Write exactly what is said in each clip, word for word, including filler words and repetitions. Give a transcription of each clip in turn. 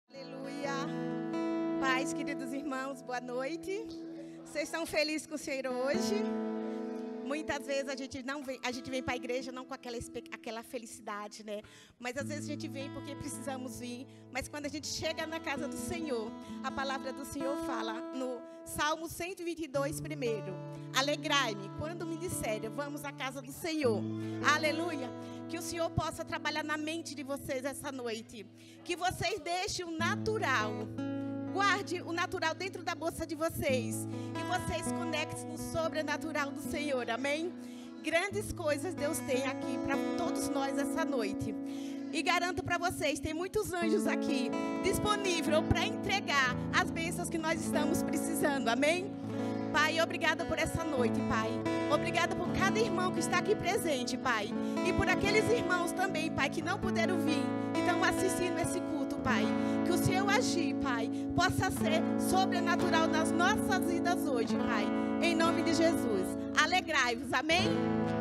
Aleluia. Paz, queridos irmãos, boa noite. Vocês estão felizes com o Senhor hoje? Muitas vezes a gente não vem, a gente vem para a igreja não com aquela, aquela felicidade, né? Mas às vezes a gente vem porque precisamos vir. Mas quando a gente chega na casa do Senhor, a palavra do Senhor fala no Salmo cento e vinte e dois, primeiro: alegrai-me quando me disserem, vamos à casa do Senhor. Aleluia. Que o Senhor possa trabalhar na mente de vocês essa noite. Que vocês deixem o natural. Guarde o natural dentro da bolsa de vocês. E vocês conectem no sobrenatural do Senhor. Amém? Grandes coisas Deus tem aqui para todos nós essa noite. E garanto para vocês, tem muitos anjos aqui disponíveis para entregar as bênçãos que nós estamos precisando. Amém? Pai, obrigada por essa noite, Pai. Obrigada por cada irmão que está aqui presente, Pai. E por aqueles irmãos também, Pai, que não puderam vir e estão assistindo esse culto, Pai. Que o Senhor agir, Pai, possa ser sobrenatural nas nossas vidas hoje, Pai. Em nome de Jesus. Alegrai-vos, amém?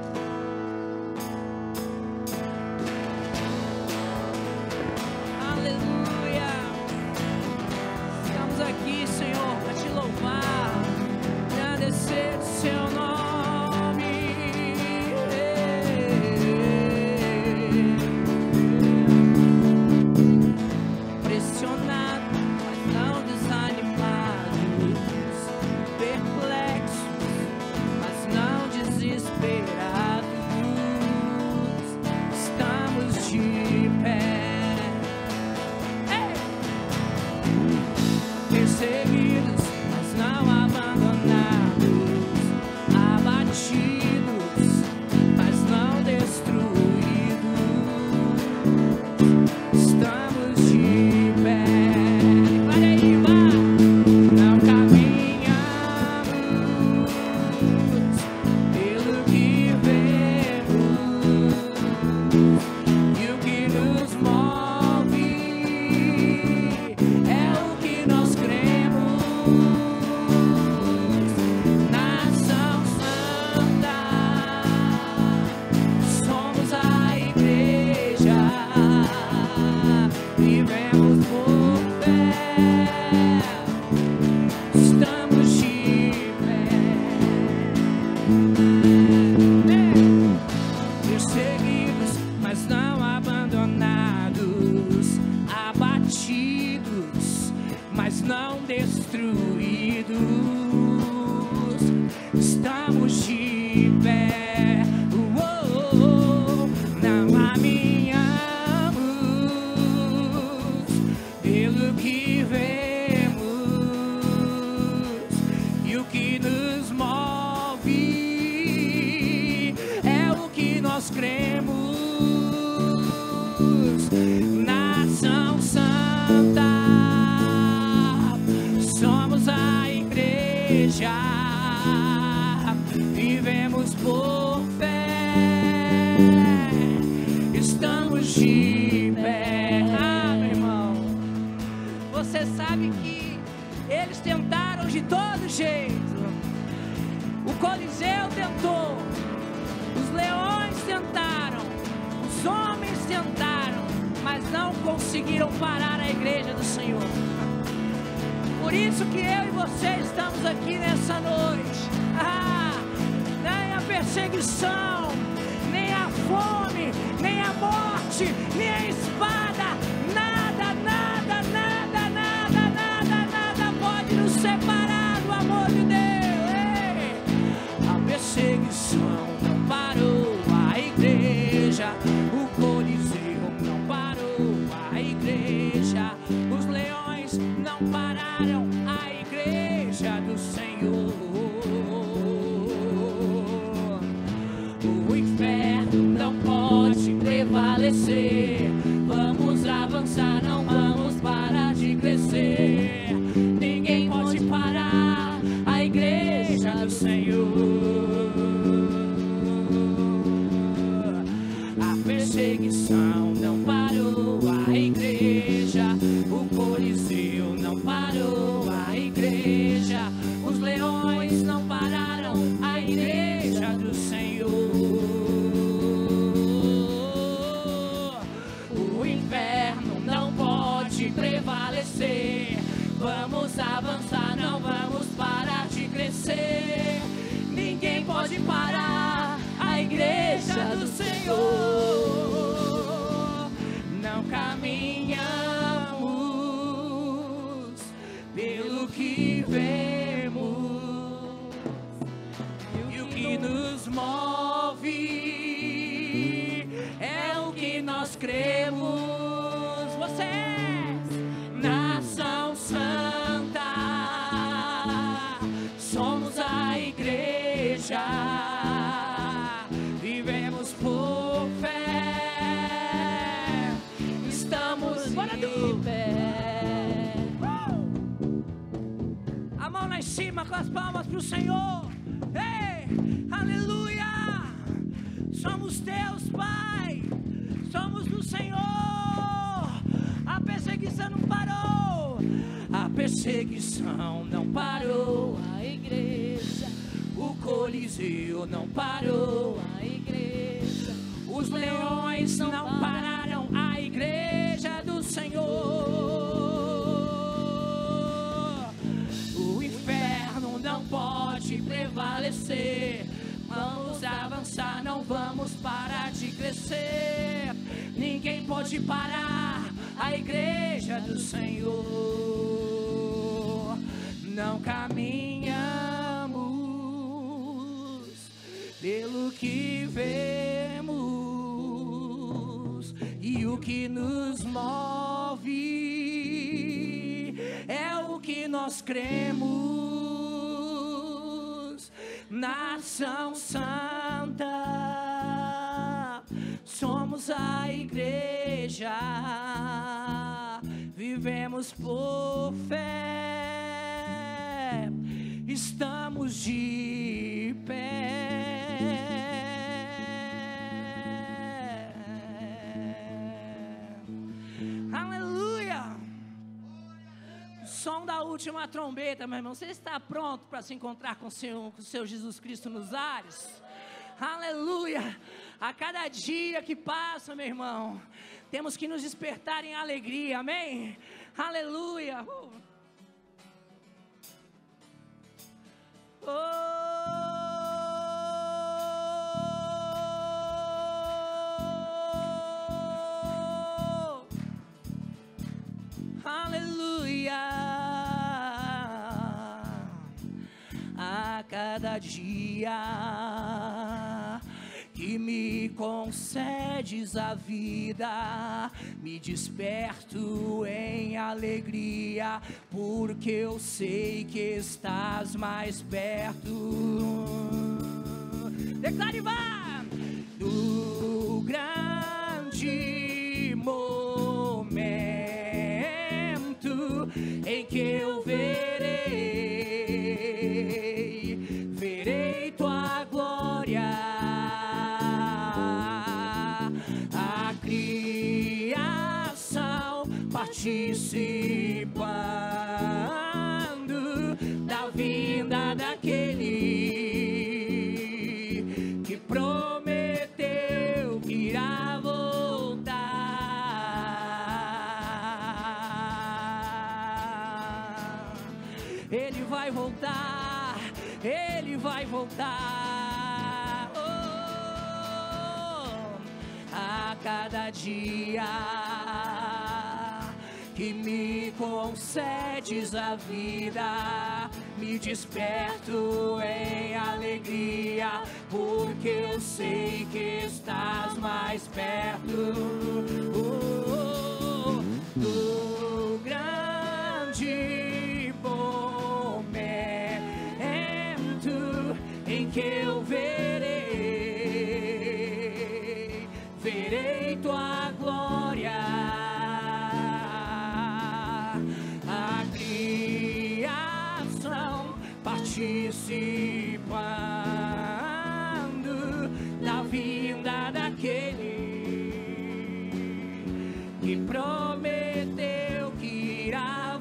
Aleluia. Estamos aqui, Senhor, para te louvar, agradecer o seu nome. Pressionados, mas não desanimados, perplexos, mas não desesperados, estamos de pé. Ei! Perseguidos, mas não abandonados, abatidos, mas não destruídos, estamos de pé. Para aí, vá! Não caminhamos pelo que vemos, e o que nos move é o que nós cremos. Nação Santa, somos a igreja, vivemos por fé, estamos de pé. Perseguidos, mas não abandonados, abatidos, mas não destruídos, estamos de pé. Uou, não caminhamos pelo que vemos, e o que nos move é o que nós cremos. Nação Santa, somos a igreja, vivemos por fé, estamos de pé. Ah, meu irmão, você sabe que eles tentaram de todo jeito. O Coliseu tentou, os leões tentaram, os homens tentaram, mas não conseguiram parar a igreja do Senhor. Por isso que eu e você estamos aqui nessa noite. Ah, nem a perseguição, nem a fome, nem a morte, nem a espada, nada, nada, nada, nada, nada, nada pode nos separar do amor de Deus. Ei! A perseguição não parou a igreja, o Coliseu não parou a igreja, os leões não pararam a igreja do Senhor. O inferno não pode prevalecer. Vamos avançar, não vamos parar de crescer. Ninguém pode parar a igreja do Senhor. A perseguição não parou a igreja, o Coliseu não parou a igreja, os leões não pararam a igreja do Senhor. O inferno não pode prevalecer. é o que nós cremos. Vocês, nação santa, somos a igreja, vivemos por fé, estamos bora de pé. A mão lá em cima com as palmas pro Senhor. Ei, aleluia! Somos teus, Pai, somos do Senhor. A perseguição não parou, a perseguição não parou. A igreja, o Coliseu não parou. A igreja, os leões não pararam. A igreja do Senhor. O inferno não pode prevalecer. Vamos avançar, não vamos parar de crescer. Ninguém pode parar a igreja do Senhor. Não caminhamos pelo que vemos, e o que nos move é o que nós cremos. Nação santa, somos a igreja, vivemos por fé, estamos de pé. Aleluia! O som da última trombeta, meu irmão. Você está pronto para se encontrar com o Senhor, com o seu Jesus Cristo nos ares? Aleluia! A cada dia que passa, meu irmão, temos que nos despertar em alegria, amém? Aleluia! Uh. Oh. Aleluia! A cada dia que me concedes a vida, me desperto em alegria, porque eu sei que estás mais perto. Declare, vá! Do grande momento em que eu verei, verei tua glória. A criação participando da vinda daquele que prometeu que irá voltar. Ele vai voltar, ele vai voltar. Oh, a cada dia que me concedes a vida, me desperto em alegria, porque eu sei que estás mais perto. Oh, do grande momento em que eu verei, verei tua glória. A criação participando da vinda daquele que prometeu que irá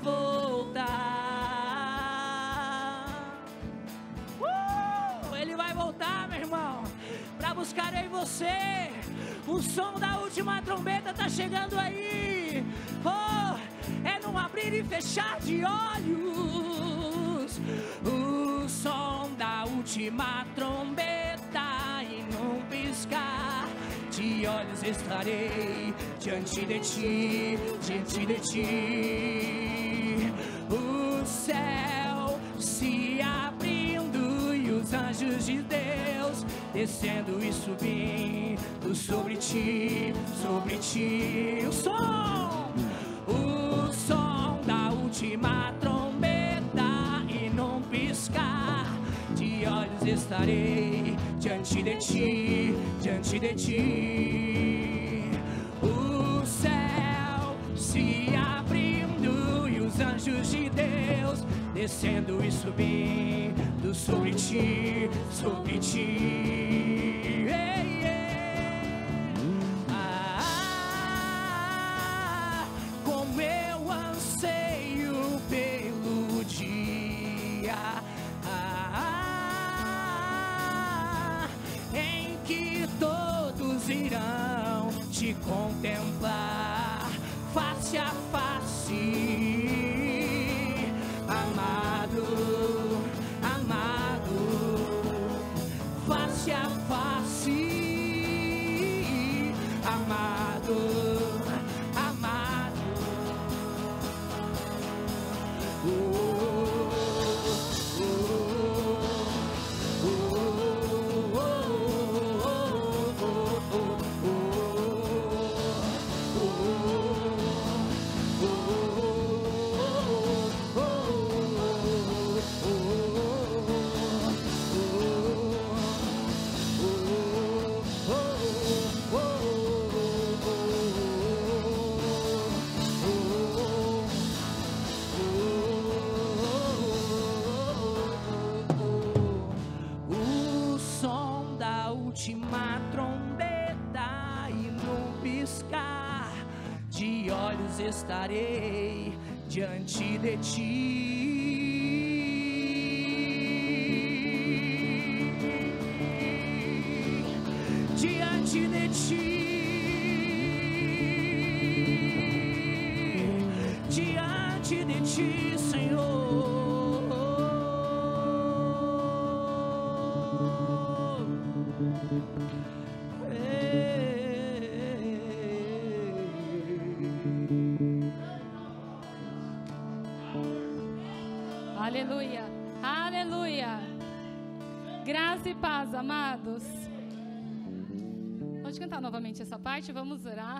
voltar. Uh, ele vai voltar, meu irmão, para buscar em você. O som da última trombeta tá chegando aí. Oh, é num abrir e fechar de olhos. O som da última trombeta, e num piscar de olhos estarei diante de ti, diante de ti. O céu se abrindo e os anjos de Deus descendo e subindo sobre ti, sobre ti. O som, o som da última trombeta, e num piscar de olhos estarei diante de ti, diante de ti. O céu se abrindo e os anjos de Deus descendo e subindo sobre ti, sobre ti. Ei, ei. Ah, como eu anseio pelo dia ah, em que todos irão te contemplar face a face. Amado, amado, face a face, amado, amado. Oh, oh, oh, oh, o som da última trombeta, e num piscar de olhos estarei diante de ti. Diante de ti, diante de ti, Senhor. Aleluia, aleluia. Graça e paz, amados. Pode cantar novamente essa parte, vamos orar.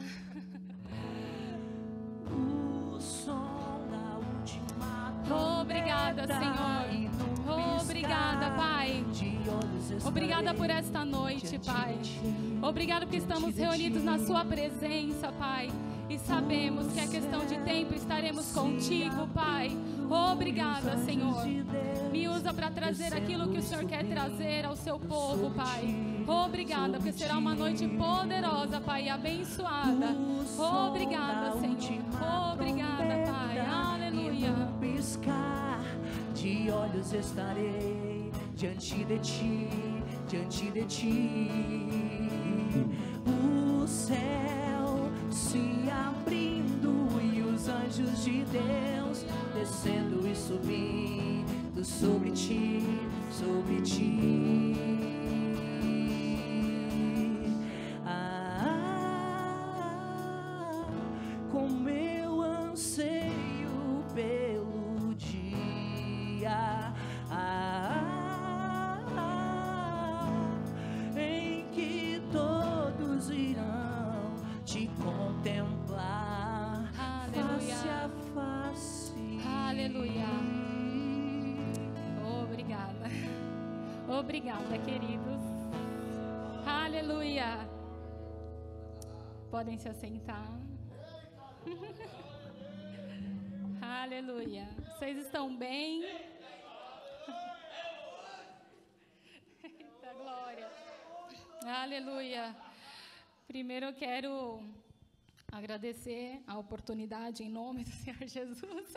O som da última Obrigada, Senhor. Obrigada, Pai. Obrigada por esta noite, Pai. Obrigada porque estamos reunidos na Sua presença, Pai. E sabemos que é questão de tempo estaremos contigo, Pai. Obrigada, Senhor. Me usa para trazer aquilo que o Senhor quer trazer ao seu povo, Pai. Obrigada, porque será uma noite poderosa, Pai, e abençoada. Obrigada, Senhor. Obrigada, Pai. Aleluia. Piscar de olhos estarei diante de ti, diante de ti. O céu se abrindo e os anjos de Deus descendo e subindo sobre ti, sobre ti. Ah, como eu anseio pelo dia ah, em que todos irão te contemplar. Aleluia. Face a face. Aleluia. Obrigada. Obrigada, queridos. Aleluia. Podem se assentar. Aleluia. Vocês estão bem? Eita glória. Aleluia. Primeiro eu quero agradecer a oportunidade em nome do Senhor Jesus.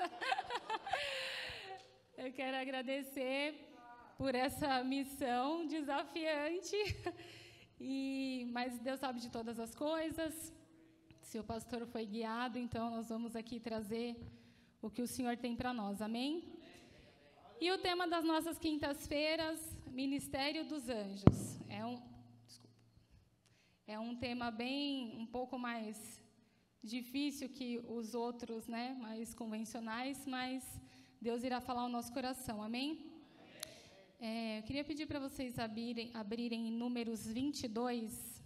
Eu quero agradecer por essa missão desafiante. E, mas Deus sabe de todas as coisas. Seu pastor foi guiado, então nós vamos aqui trazer o que o Senhor tem para nós, amém? E o tema das nossas quintas-feiras, Ministério dos Anjos. É um, desculpa, é um tema bem, um pouco mais difícil que os outros, né, mais convencionais, mas Deus irá falar ao nosso coração, amém? É, eu queria pedir para vocês abrirem, abrirem em Números vinte e dois.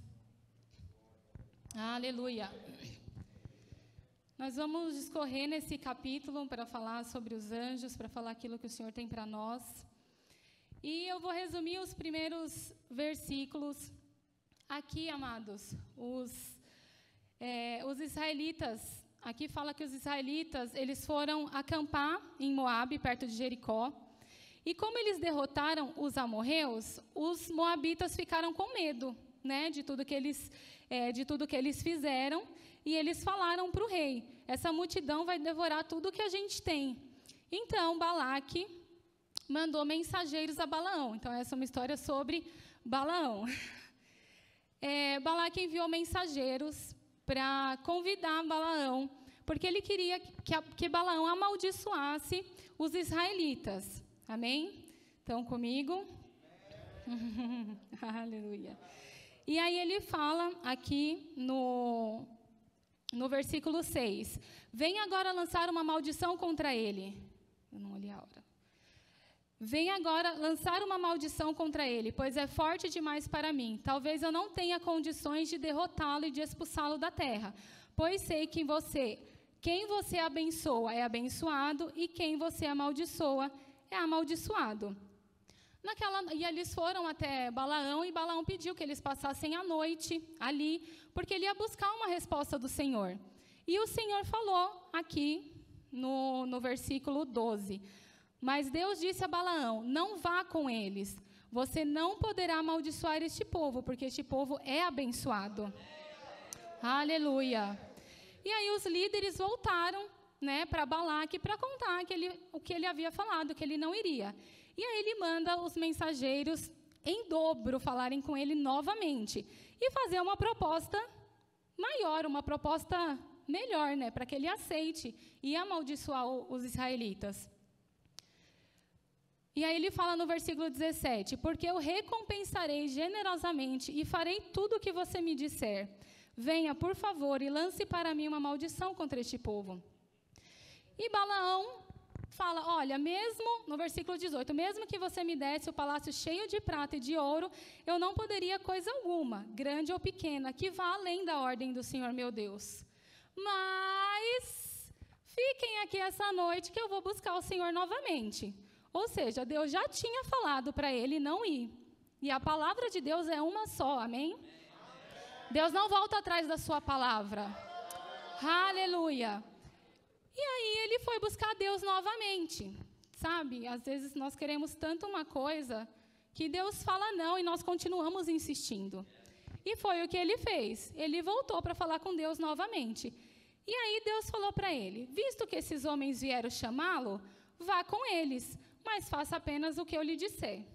Aleluia. Nós vamos discorrer nesse capítulo para falar sobre os anjos, para falar aquilo que o Senhor tem para nós. E eu vou resumir os primeiros versículos. Aqui, amados, os, é, os israelitas, aqui fala que os israelitas, eles foram acampar em Moabe, perto de Jericó. E como eles derrotaram os amorreus, os moabitas ficaram com medo, né, de tudo que eles, é, de tudo que eles fizeram. E eles falaram para o rei, essa multidão vai devorar tudo que a gente tem. Então, Balaque mandou mensageiros a Balaão. Então, essa é uma história sobre Balaão. É, Balaque enviou mensageiros para convidar Balaão, porque ele queria que, a, que Balaão amaldiçoasse os israelitas. Amém? Estão comigo? Aleluia. E aí ele fala aqui no, no versículo seis. Vem agora lançar uma maldição contra ele. Eu não olhei a hora. Vem agora lançar uma maldição contra ele, pois é forte demais para mim. Talvez eu não tenha condições de derrotá-lo e de expulsá-lo da terra, pois sei que você, quem você abençoa é abençoado e quem você amaldiçoa é amaldiçoado. Naquela, e eles foram até Balaão, e Balaão pediu que eles passassem a noite ali, porque ele ia buscar uma resposta do Senhor. E o Senhor falou aqui no, no versículo doze, mas Deus disse a Balaão, não vá com eles, você não poderá amaldiçoar este povo, porque este povo é abençoado. Aleluia. E aí os líderes voltaram, né, para Balaque para contar que ele, o que ele havia falado, que ele não iria. E aí ele manda os mensageiros em dobro falarem com ele novamente e fazer uma proposta maior, uma proposta melhor, né, para que ele aceite e amaldiçoar os israelitas. E aí ele fala no versículo dezessete, porque eu recompensarei generosamente e farei tudo o que você me disser. Venha, por favor, e lance para mim uma maldição contra este povo. E Balaão fala, olha, mesmo, no versículo dezoito, mesmo que você me desse o palácio cheio de prata e de ouro, eu não poderia coisa alguma, grande ou pequena, que vá além da ordem do Senhor meu Deus. Mas fiquem aqui essa noite que eu vou buscar o Senhor novamente. Ou seja, Deus já tinha falado para ele não ir. E a palavra de Deus é uma só, amém? Deus não volta atrás da sua palavra. Aleluia. E aí ele foi buscar Deus novamente, sabe? Às vezes nós queremos tanto uma coisa que Deus fala não e nós continuamos insistindo. E foi o que ele fez. Ele voltou para falar com Deus novamente. E aí Deus falou para ele, visto que esses homens vieram chamá-lo, vá com eles, mas faça apenas o que eu lhe disser.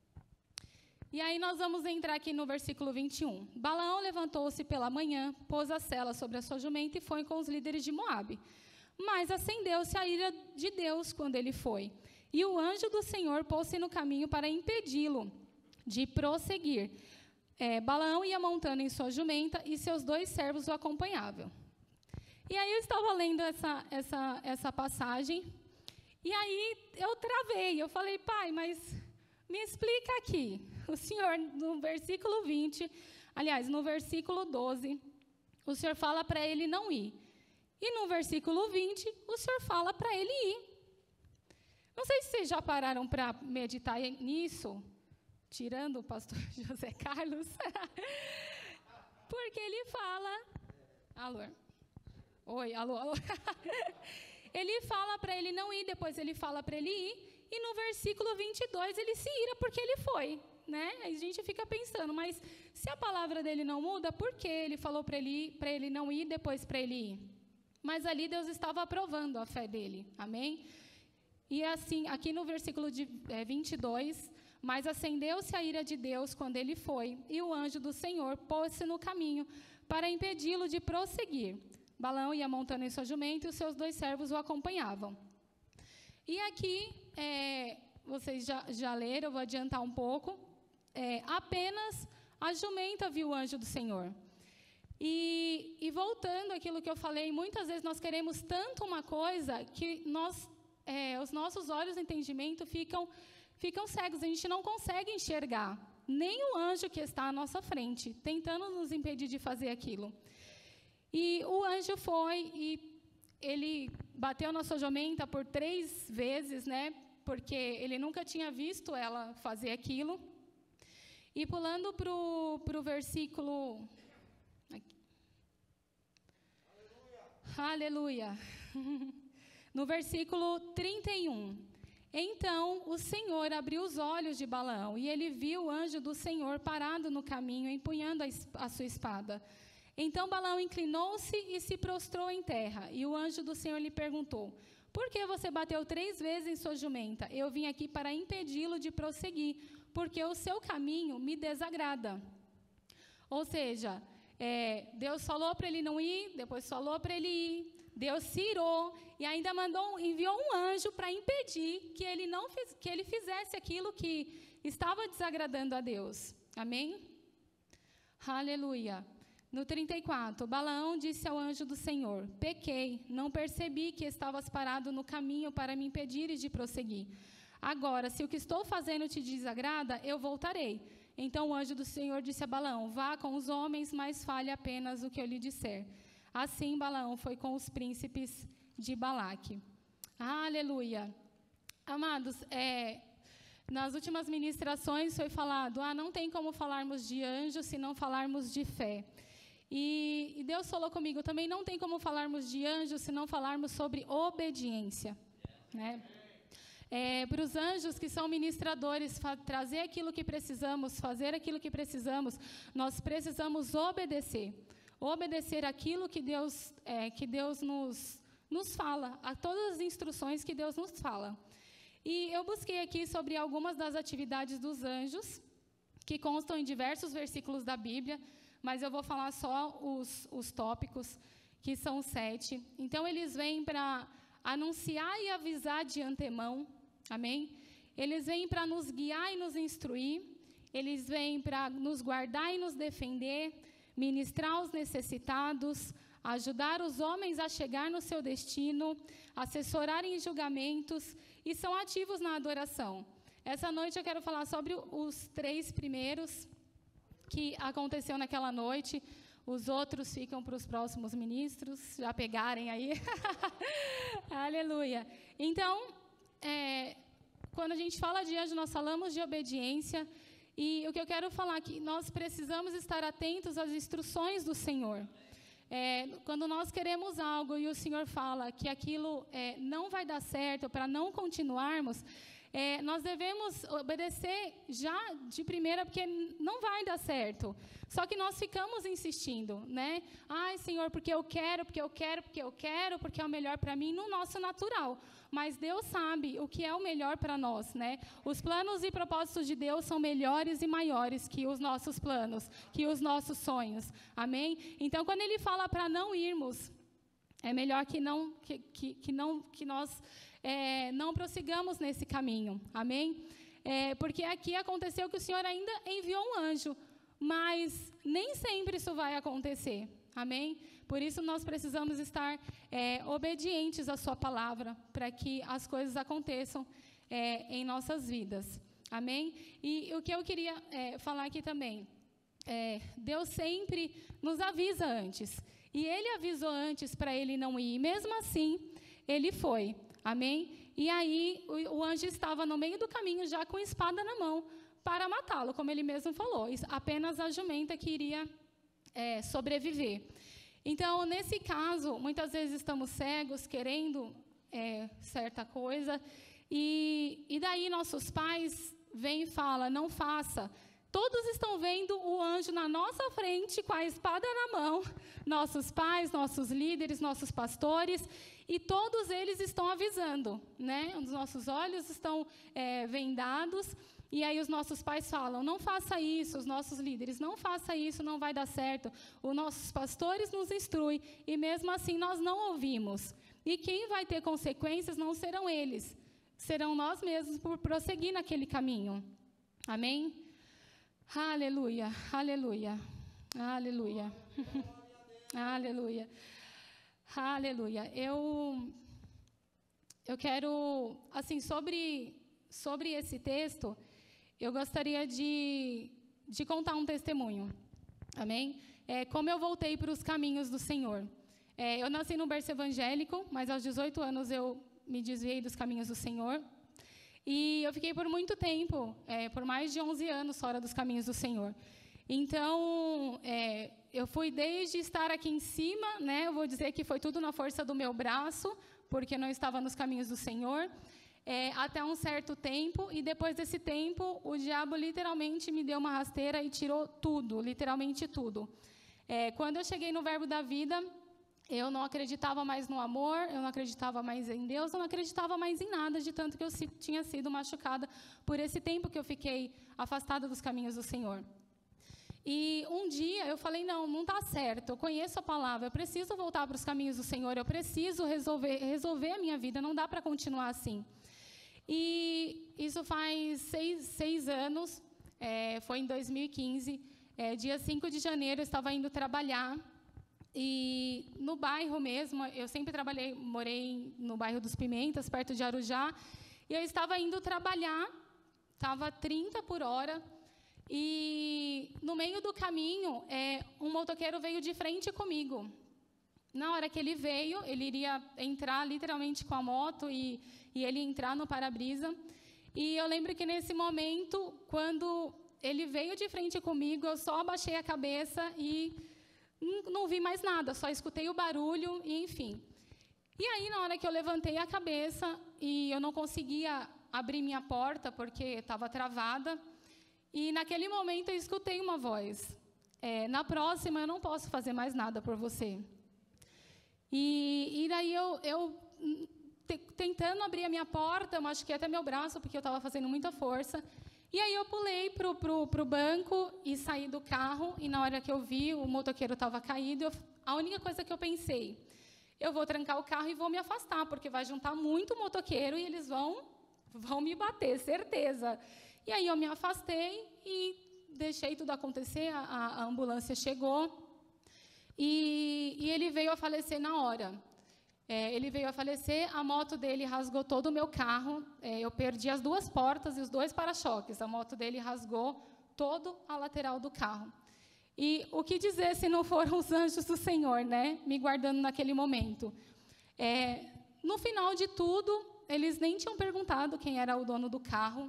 E aí nós vamos entrar aqui no versículo vinte e um. Balaão levantou-se pela manhã, pôs a sela sobre a sua jumenta e foi com os líderes de Moabe. Mas acendeu-se a ira de Deus quando ele foi. E o anjo do Senhor pôs-se no caminho para impedi-lo de prosseguir. É, Balaão ia montando em sua jumenta e seus dois servos o acompanhavam. E aí eu estava lendo essa, essa, essa passagem e aí eu travei. Eu falei, pai, mas me explica aqui. O Senhor, no versículo vinte, aliás, no versículo doze, o Senhor fala para ele não ir. E no versículo vinte, o Senhor fala para ele ir. Não sei se vocês já pararam para meditar nisso, tirando o pastor José Carlos, porque ele fala... Alô? Oi, alô, alô. Ele fala para ele não ir, depois ele fala para ele ir, e no versículo vinte e dois ele se ira porque ele foi, né? Aí a gente fica pensando, mas se a palavra dele não muda, por que ele falou para ele, para ele não ir, depois para ele ir? Mas ali Deus estava aprovando a fé dele, amém? E assim, aqui no versículo de, é, vinte e dois, mas acendeu-se a ira de Deus quando ele foi, e o anjo do Senhor pôs-se no caminho para impedi-lo de prosseguir. Balaão ia montando em sua jumenta e os seus dois servos o acompanhavam. E aqui, é, vocês já, já leram, eu vou adiantar um pouco, é, apenas a jumenta viu o anjo do Senhor. E, e voltando àquilo que eu falei, muitas vezes nós queremos tanto uma coisa que nós, é, os nossos olhos de entendimento ficam ficam cegos, a gente não consegue enxergar nem o anjo que está à nossa frente, tentando nos impedir de fazer aquilo. E o anjo foi e ele bateu na sua jumenta por três vezes, né? Porque ele nunca tinha visto ela fazer aquilo. E pulando para o versículo... Aqui. Aleluia! Aleluia. No versículo trinta e um. Então o Senhor abriu os olhos de Balaão, e ele viu o anjo do Senhor parado no caminho, empunhando a, a sua espada. Então Balaão inclinou-se e se prostrou em terra, e o anjo do Senhor lhe perguntou: por que você bateu três vezes em sua jumenta? Eu vim aqui para impedi-lo de prosseguir, porque o seu caminho me desagrada. Ou seja, é, Deus falou para ele não ir, depois falou para ele ir, Deus se irou e ainda mandou, enviou um anjo para impedir que ele, não fiz, que ele fizesse aquilo que estava desagradando a Deus. Amém? Aleluia. No trinta e quatro, Balaão disse ao anjo do Senhor: pequei, não percebi que estavas parado no caminho para me impedires de prosseguir. Agora, se o que estou fazendo te desagrada, eu voltarei. Então o anjo do Senhor disse a Balaão: vá com os homens, mas fale apenas o que eu lhe disser. Assim Balaão foi com os príncipes de Balaque. Aleluia. Amados, é, nas últimas ministrações foi falado, ah, não tem como falarmos de anjos se não falarmos de fé. E, e Deus falou comigo, também não tem como falarmos de anjos se não falarmos sobre obediência. Né? É, para os anjos que são ministradores, trazer aquilo que precisamos, fazer aquilo que precisamos, nós precisamos obedecer. Obedecer aquilo que Deus, é, que Deus nos, nos fala, a todas as instruções que Deus nos fala. E eu busquei aqui sobre algumas das atividades dos anjos, que constam em diversos versículos da Bíblia, mas eu vou falar só os, os tópicos, que são sete. Então, eles vêm para anunciar e avisar de antemão, amém? Eles vêm para nos guiar e nos instruir, eles vêm para nos guardar e nos defender, ministrar aos necessitados, ajudar os homens a chegar no seu destino, assessorar em julgamentos e são ativos na adoração. Essa noite eu quero falar sobre os três primeiros que aconteceu naquela noite. Os outros ficam para os próximos ministros, já pegarem aí. Aleluia. Então, é, quando a gente fala de anjo, nós falamos de obediência. E o que eu quero falar aqui, nós precisamos estar atentos às instruções do Senhor. É, quando nós queremos algo e o Senhor fala que aquilo é, não vai dar certo, para não continuarmos, é, nós devemos obedecer já de primeira, porque não vai dar certo. Só que nós ficamos insistindo, né? Ai, Senhor, porque eu quero, porque eu quero, porque eu quero, porque é o melhor para mim, no nosso natural. Mas Deus sabe o que é o melhor para nós, né? Os planos e propósitos de Deus são melhores e maiores que os nossos planos, que os nossos sonhos. Amém? Então, quando Ele fala para não irmos, é melhor que não que, que, que não que nós é, não prossigamos nesse caminho. Amém? É, porque aqui aconteceu que o Senhor ainda enviou um anjo, mas nem sempre isso vai acontecer. Amém? Por isso nós precisamos estar é, obedientes à sua palavra, para que as coisas aconteçam é, em nossas vidas. Amém? E o que eu queria é, falar aqui também, é, Deus sempre nos avisa antes. E Ele avisou antes para ele não ir. E mesmo assim, ele foi. Amém? E aí o, o anjo estava no meio do caminho, já com espada na mão, para matá-lo, como ele mesmo falou. Apenas a jumenta que iria é, sobreviver. Então, nesse caso, muitas vezes estamos cegos, querendo é, certa coisa, e, e daí nossos pais vêm e falam, não faça. Todos estão vendo o anjo na nossa frente, com a espada na mão, nossos pais, nossos líderes, nossos pastores, e todos eles estão avisando, né? Os nossos olhos estão é, vendados, e aí os nossos pais falam, não faça isso, os nossos líderes, não faça isso, não vai dar certo. Os nossos pastores nos instruem, e mesmo assim nós não ouvimos. E quem vai ter consequências não serão eles, serão nós mesmos por prosseguir naquele caminho. Amém? Aleluia, aleluia, aleluia, aleluia, aleluia. Eu, eu quero, assim, sobre sobre esse texto, eu gostaria de, de contar um testemunho. Amém? É, como eu voltei para os caminhos do Senhor. É, eu nasci num berço evangélico, mas aos dezoito anos eu me desviei dos caminhos do Senhor. E eu fiquei por muito tempo, é, por mais de onze anos, fora dos caminhos do Senhor. Então, é, eu fui desde estar aqui em cima, né, eu vou dizer que foi tudo na força do meu braço, porque não estava nos caminhos do Senhor, é, até um certo tempo, e depois desse tempo, o diabo literalmente me deu uma rasteira e tirou tudo, literalmente tudo. É, quando eu cheguei no Verbo da Vida, eu não acreditava mais no amor, eu não acreditava mais em Deus, eu não acreditava mais em nada, de tanto que eu si, tinha sido machucada por esse tempo que eu fiquei afastada dos caminhos do Senhor. E um dia eu falei, não, não está certo, eu conheço a palavra, eu preciso voltar para os caminhos do Senhor, eu preciso resolver, resolver a minha vida, não dá para continuar assim. E isso faz seis, seis anos, é, foi em dois mil e quinze, é, dia cinco de janeiro, eu estava indo trabalhar. E no bairro mesmo, eu sempre trabalhei, morei no bairro dos Pimentas, perto de Arujá, e eu estava indo trabalhar, estava trinta por hora, e no meio do caminho, é, um motoqueiro veio de frente comigo. Na hora que ele veio, ele iria entrar literalmente com a moto e, e ele entrar no para-brisa. E eu lembro que nesse momento, quando ele veio de frente comigo, eu só abaixei a cabeça e não vi mais nada, só escutei o barulho e enfim. E aí, na hora que eu levantei a cabeça e eu não conseguia abrir minha porta porque estava travada, e naquele momento eu escutei uma voz. É, na próxima, eu não posso fazer mais nada por você. E, e daí eu, eu te, tentando abrir a minha porta, eu machuquei até meu braço porque eu estava fazendo muita força. E aí eu pulei para o pro, pro banco e saí do carro, e na hora que eu vi, o motoqueiro estava caído, eu, a única coisa que eu pensei, eu vou trancar o carro e vou me afastar, porque vai juntar muito motoqueiro e eles vão, vão me bater, certeza. E aí eu me afastei e deixei tudo acontecer, a, a ambulância chegou, e, e ele veio a falecer na hora. É, ele veio a falecer, a moto dele rasgou todo o meu carro, é, eu perdi as duas portas e os dois para-choques, a moto dele rasgou todo a lateral do carro. E o que dizer se não foram os anjos do Senhor, né, me guardando naquele momento? É, no final de tudo, eles nem tinham perguntado quem era o dono do carro,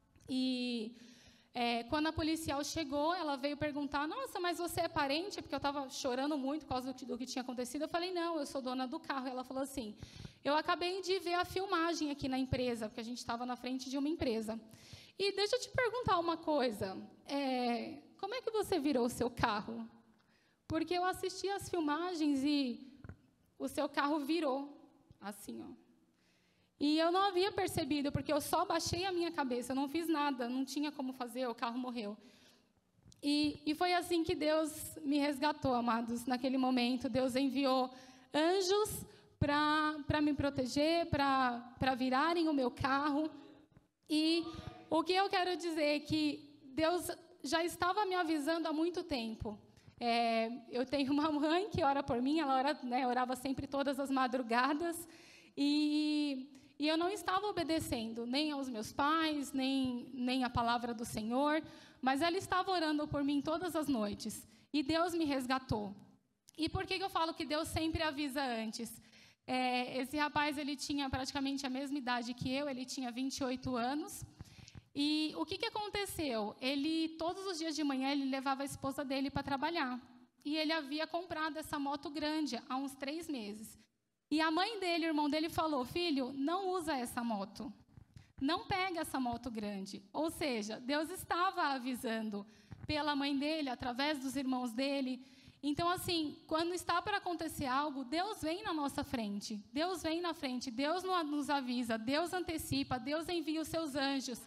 e é, quando a policial chegou, ela veio perguntar, nossa, mas você é parente? Porque eu estava chorando muito por causa do que, do que tinha acontecido. Eu falei, não, eu sou dona do carro. Ela falou assim, eu acabei de ver a filmagem aqui na empresa, porque a gente estava na frente de uma empresa. E deixa eu te perguntar uma coisa, é, como é que você virou o seu carro? Porque eu assisti as filmagens e o seu carro virou, assim, ó. E eu não havia percebido, porque eu só baixei a minha cabeça, eu não fiz nada, não tinha como fazer, o carro morreu. E, e foi assim que Deus me resgatou, amados, naquele momento. Deus enviou anjos para me proteger, para virarem o meu carro. E o que eu quero dizer é que Deus já estava me avisando há muito tempo. É, eu tenho uma mãe que ora por mim, ela ora, né, orava sempre todas as madrugadas, e... E eu não estava obedecendo nem aos meus pais, nem, nem a palavra do Senhor, mas ela estava orando por mim todas as noites. E Deus me resgatou. E por que eu falo que Deus sempre avisa antes? É, esse rapaz, ele tinha praticamente a mesma idade que eu, ele tinha vinte e oito anos. E o que, que aconteceu? Ele, todos os dias de manhã, ele levava a esposa dele para trabalhar. E ele havia comprado essa moto grande há uns três meses. E a mãe dele, o irmão dele, falou, filho, não usa essa moto. Não pega essa moto grande. Ou seja, Deus estava avisando pela mãe dele, através dos irmãos dele. Então, assim, quando está para acontecer algo, Deus vem na nossa frente. Deus vem na frente, Deus nos avisa, Deus antecipa, Deus envia os seus anjos.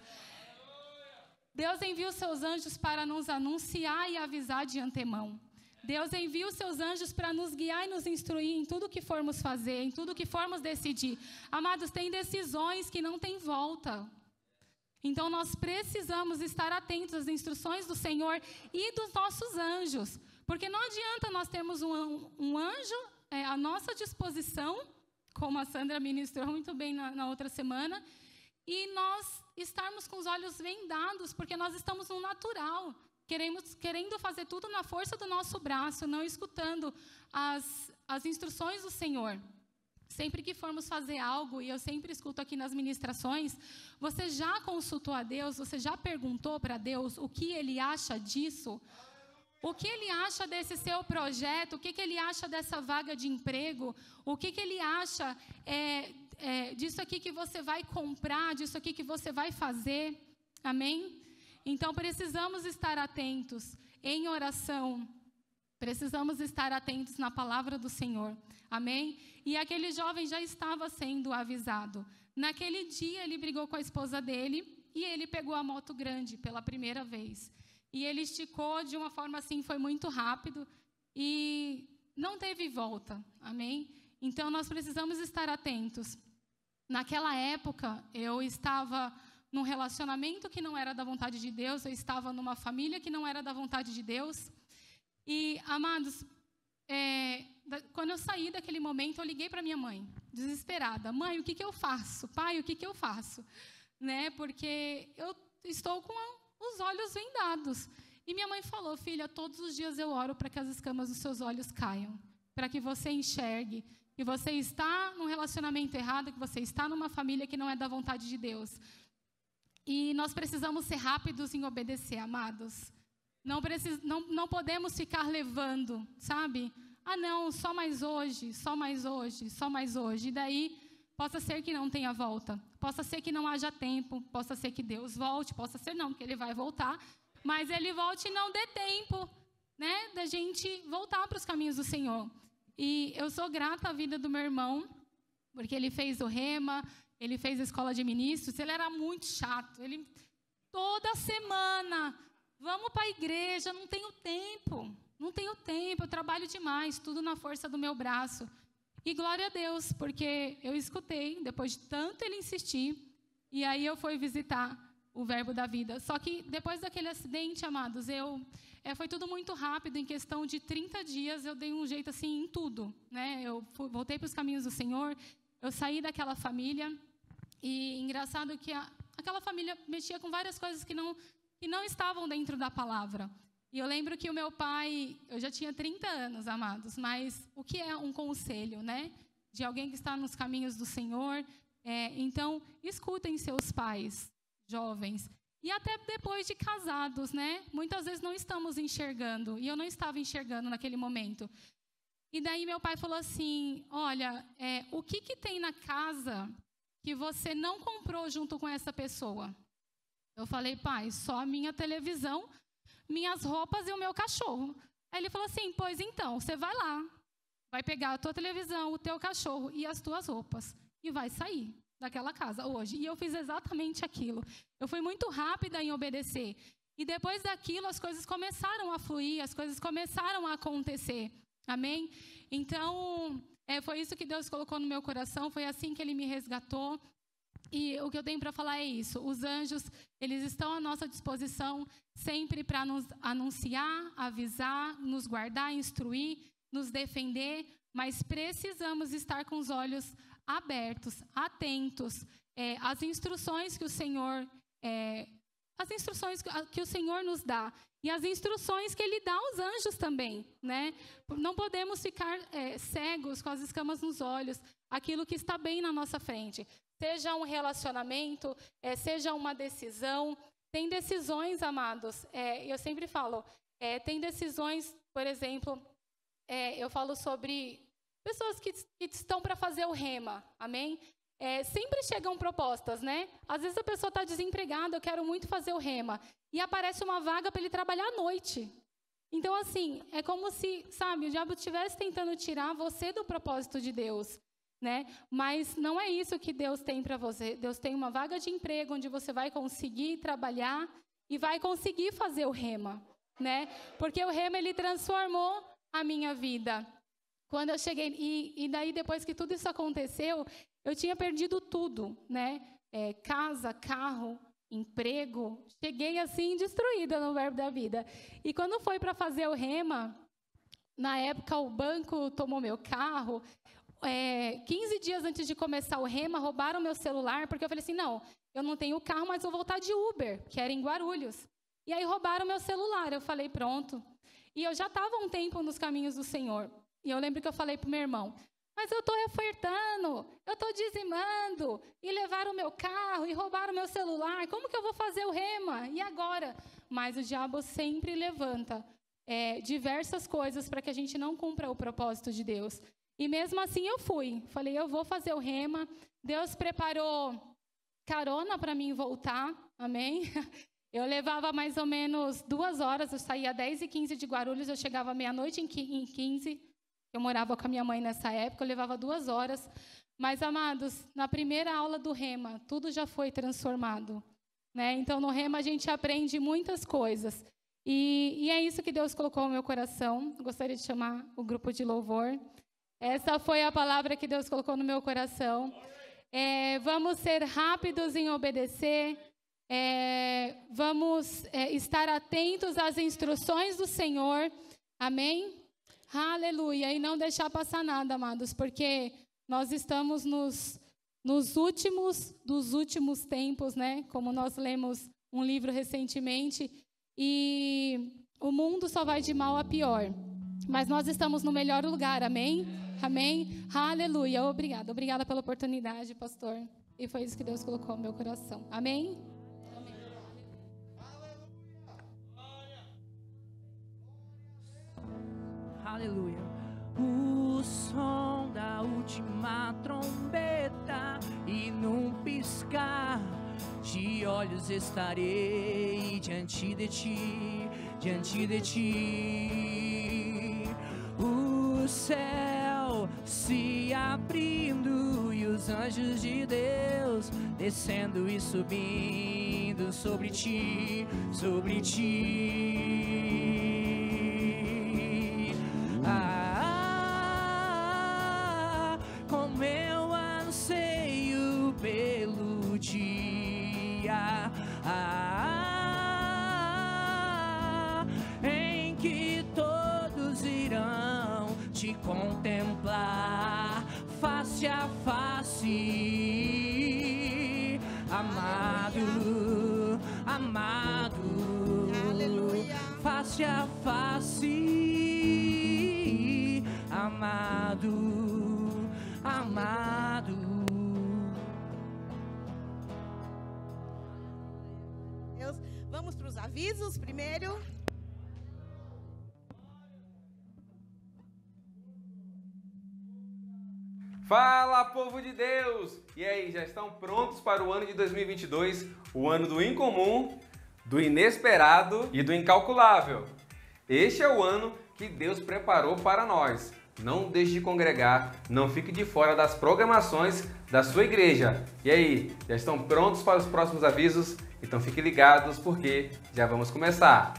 Deus envia os seus anjos para nos anunciar e avisar de antemão. Deus envia os seus anjos para nos guiar e nos instruir em tudo que formos fazer, em tudo que formos decidir. Amados, tem decisões que não tem volta. Então, nós precisamos estar atentos às instruções do Senhor e dos nossos anjos. Porque não adianta nós termos um, um anjo é, à nossa disposição, como a Sandra ministrou muito bem na, na outra semana, e nós estarmos com os olhos vendados, porque nós estamos no natural, queremos, querendo fazer tudo na força do nosso braço, não escutando as, as instruções do Senhor. Sempre que formos fazer algo, e eu sempre escuto aqui nas ministrações, você já consultou a Deus, você já perguntou para Deus o que Ele acha disso? O que Ele acha desse seu projeto? O que, que Ele acha dessa vaga de emprego? O que, que Ele acha é, é, disso aqui que você vai comprar, disso aqui que você vai fazer? Amém? Então, precisamos estar atentos em oração. Precisamos estar atentos na palavra do Senhor. Amém? E aquele jovem já estava sendo avisado. Naquele dia, ele brigou com a esposa dele e ele pegou a moto grande pela primeira vez. E ele esticou de uma forma assim, foi muito rápido e não teve volta. Amém? Então, nós precisamos estar atentos. Naquela época, eu estava num relacionamento que não era da vontade de Deus, eu estava numa família que não era da vontade de Deus. E, amados, é, da, quando eu saí daquele momento, eu liguei para minha mãe, desesperada. Mãe, o que, que eu faço? Pai, o que, que eu faço? Né? Porque eu estou com a, os olhos vendados. E minha mãe falou, filha, todos os dias eu oro para que as escamas dos seus olhos caiam, para que você enxergue que você está num relacionamento errado, que você está numa família que não é da vontade de Deus. E nós precisamos ser rápidos em obedecer, amados. Não, precis, não, não podemos ficar levando, sabe? Ah, não, só mais hoje, só mais hoje, só mais hoje. E daí, possa ser que não tenha volta. Possa ser que não haja tempo. Possa ser que Deus volte. Possa ser não, que Ele vai voltar. Mas Ele volte e não dê tempo, né? Da gente voltar para os caminhos do Senhor. E eu sou grata à vida do meu irmão, porque ele fez o Rema, ele fez a escola de ministros. Ele era muito chato. Ele, toda semana... Vamos para a igreja, não tenho tempo, não tenho tempo, eu trabalho demais, tudo na força do meu braço. E glória a Deus, porque eu escutei, depois de tanto ele insistir, e aí eu fui visitar o Verbo da Vida. Só que depois daquele acidente, amados, eu, é, foi tudo muito rápido, em questão de trinta dias eu dei um jeito assim em tudo. Né? Eu fui, voltei para os caminhos do Senhor, eu saí daquela família, e engraçado que a, aquela família mexia com várias coisas que não... que não estavam dentro da palavra. E eu lembro que o meu pai, eu já tinha trinta anos, amados, mas o que é um conselho, né? De alguém que está nos caminhos do Senhor. É, então, escutem seus pais, jovens. E até depois de casados, né? Muitas vezes não estamos enxergando, e eu não estava enxergando naquele momento. E daí meu pai falou assim, olha, é, o que, que tem na casa que você não comprou junto com essa pessoa? Eu falei, pai, só a minha televisão, minhas roupas e o meu cachorro. Aí ele falou assim, pois então, você vai lá, vai pegar a tua televisão, o teu cachorro e as tuas roupas e vai sair daquela casa hoje. E eu fiz exatamente aquilo. Eu fui muito rápida em obedecer. E depois daquilo, as coisas começaram a fluir, as coisas começaram a acontecer. Amém? Então, é, foi isso que Deus colocou no meu coração, foi assim que Ele me resgatou. E o que eu tenho para falar é isso. Os anjos, eles estão à nossa disposição sempre para nos anunciar, avisar, nos guardar, instruir, nos defender, mas precisamos estar com os olhos abertos, atentos é, às instruções que o Senhor, é, as instruções que o Senhor nos dá e as instruções que Ele dá aos anjos também, né? Não podemos ficar é, cegos com as escamas nos olhos, aquilo que está bem na nossa frente. Seja um relacionamento, é, seja uma decisão. Tem decisões, amados, é, eu sempre falo, é, tem decisões, por exemplo, é, eu falo sobre pessoas que, que estão para fazer o Rema, amém? É, sempre chegam propostas, né? Às vezes a pessoa está desempregada, eu quero muito fazer o Rema, e aparece uma vaga para ele trabalhar à noite. Então, assim, é como se, sabe, o diabo estivesse tentando tirar você do propósito de Deus. Né? Mas não é isso que Deus tem para você. Deus tem uma vaga de emprego onde você vai conseguir trabalhar e vai conseguir fazer o Rema, né? Porque o Rema, ele transformou a minha vida. Quando eu cheguei, e, e daí depois que tudo isso aconteceu, eu tinha perdido tudo, né? É, casa, carro, emprego. Cheguei assim destruída no Verbo da Vida. E quando foi para fazer o Rema, na época o banco tomou meu carro. É, quinze dias antes de começar o Rema, roubaram meu celular, porque eu falei assim, não, eu não tenho carro, mas vou voltar de Uber, que era em Guarulhos. E aí roubaram meu celular. Eu falei, pronto. E eu já estava um tempo nos caminhos do Senhor. E eu lembro que eu falei para o meu irmão, mas eu estou ofertando, eu estou dizimando, e levaram o meu carro, e roubaram o meu celular, como que eu vou fazer o rema? E agora? Mas o diabo sempre levanta é, diversas coisas para que a gente não cumpra o propósito de Deus. E mesmo assim eu fui, falei, eu vou fazer o rema. Deus preparou carona para mim voltar, amém? Eu levava mais ou menos duas horas, eu saía às dez e quinze de Guarulhos, eu chegava meia-noite em quinze. Eu morava com a minha mãe nessa época, eu levava duas horas. Mas, amados, na primeira aula do rema, tudo já foi transformado, né? Então, no rema, a gente aprende muitas coisas. E, e é isso que Deus colocou no meu coração. Gostaria de chamar o grupo de louvor. Essa foi a palavra que Deus colocou no meu coração. É, vamos ser rápidos em obedecer. É, vamos é, estar atentos às instruções do Senhor. Amém? Aleluia, e não deixar passar nada, amados, porque nós estamos nos, nos últimos dos últimos tempos, né? Como nós lemos um livro recentemente, e o mundo só vai de mal a pior, mas nós estamos no melhor lugar, amém? Amém? Aleluia, obrigada, obrigada pela oportunidade, pastor, e foi isso que Deus colocou no meu coração, amém? Aleluia. O som da última trombeta, e num piscar de olhos estarei diante de ti, diante de ti. O céu se abrindo e os anjos de Deus descendo e subindo sobre ti, sobre ti. Ah, como eu anseio pelo dia ah, em que todos irão te contemplar face a face, amado, amado, aleluia, face a face, amado, amado. Deus, vamos para os avisos primeiro. Fala, povo de Deus! E aí, já estão prontos para o ano de dois mil e vinte e dois? O ano do incomum, do inesperado e do incalculável. Este é o ano que Deus preparou para nós. Não deixe de congregar, não fique de fora das programações da sua igreja. E aí, já estão prontos para os próximos avisos? Então fiquem ligados porque já vamos começar.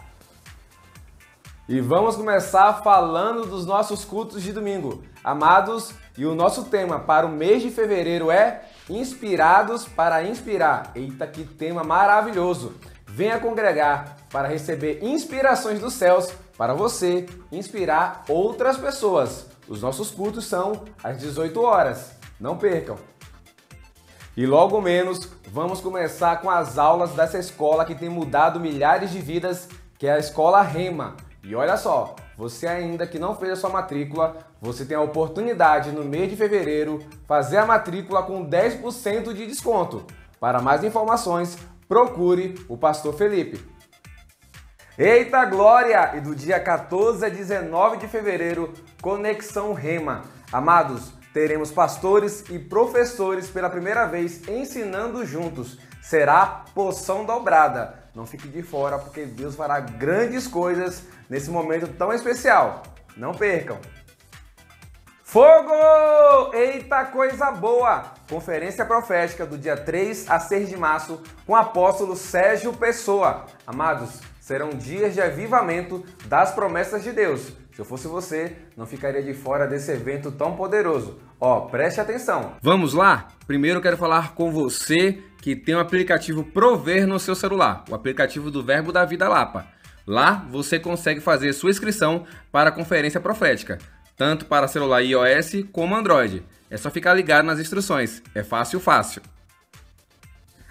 E vamos começar falando dos nossos cultos de domingo. Amados, e o nosso tema para o mês de fevereiro é Inspirados para Inspirar. Eita, que tema maravilhoso! Venha congregar para receber inspirações dos céus para você inspirar outras pessoas. Os nossos cultos são às dezoito horas. Não percam! E logo menos, vamos começar com as aulas dessa escola que tem mudado milhares de vidas, que é a Escola Rema. E olha só, você ainda que não fez a sua matrícula, você tem a oportunidade no mês de fevereiro fazer a matrícula com dez por cento de desconto. Para mais informações, procure o Pastor Felipe. Eita glória! E do dia quatorze a dezenove de fevereiro, Conexão Rema. Amados, teremos pastores e professores pela primeira vez ensinando juntos. Será poção dobrada. Não fique de fora porque Deus fará grandes coisas nesse momento tão especial. Não percam! Fogo! Eita coisa boa! Conferência profética do dia três a seis de março com o apóstolo Sérgio Pessoa. Amados, serão dias de avivamento das promessas de Deus. Se eu fosse você, não ficaria de fora desse evento tão poderoso. Ó, preste atenção. Vamos lá? Primeiro eu quero falar com você que tem o aplicativo Prover no seu celular, o aplicativo do Verbo da Vida Lapa. Lá você consegue fazer sua inscrição para a conferência profética, tanto para celular iOS como Android. É só ficar ligado nas instruções, é fácil, fácil.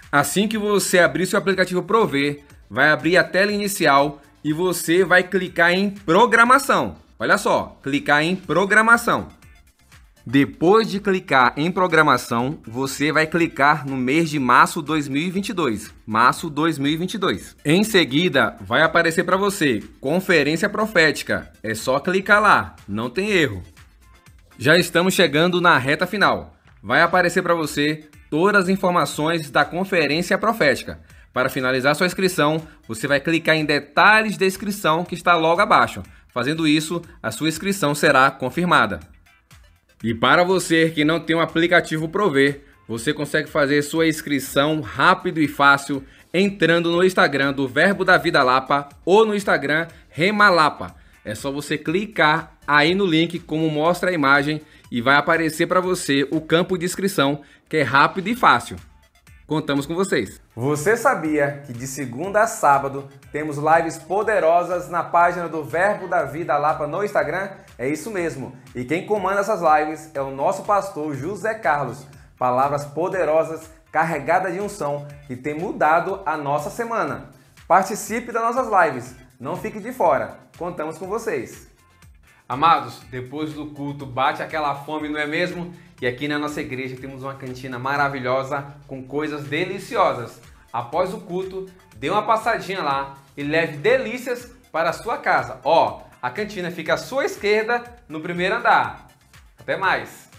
Assim que você abrir seu aplicativo Prover, vai abrir a tela inicial e você vai clicar em programação. Olha só, clicar em programação. Depois de clicar em programação, você vai clicar no mês de março dois mil e vinte e dois. Março dois mil e vinte e dois. Em seguida, vai aparecer para você Conferência Profética. É só clicar lá, não tem erro. Já estamos chegando na reta final. Vai aparecer para você todas as informações da Conferência Profética. Para finalizar sua inscrição, você vai clicar em detalhes de inscrição que está logo abaixo. Fazendo isso, a sua inscrição será confirmada. E para você que não tem um aplicativo Prover, você consegue fazer sua inscrição rápido e fácil entrando no Instagram do Verbo da Vida Lapa ou no Instagram Rema Lapa. É só você clicar aí no link como mostra a imagem e vai aparecer para você o campo de inscrição, que é rápido e fácil. Contamos com vocês. Você sabia que de segunda a sábado temos lives poderosas na página do Verbo da Vida Lapa no Instagram? É isso mesmo. E quem comanda essas lives é o nosso pastor José Carlos. Palavras poderosas, carregadas de unção, que tem mudado a nossa semana. Participe das nossas lives. Não fique de fora. Contamos com vocês. Amados, depois do culto bate aquela fome, não é mesmo? E aqui na nossa igreja temos uma cantina maravilhosa com coisas deliciosas. Após o culto, dê uma passadinha lá e leve delícias para a sua casa. Ó, a cantina fica à sua esquerda no primeiro andar. Até mais!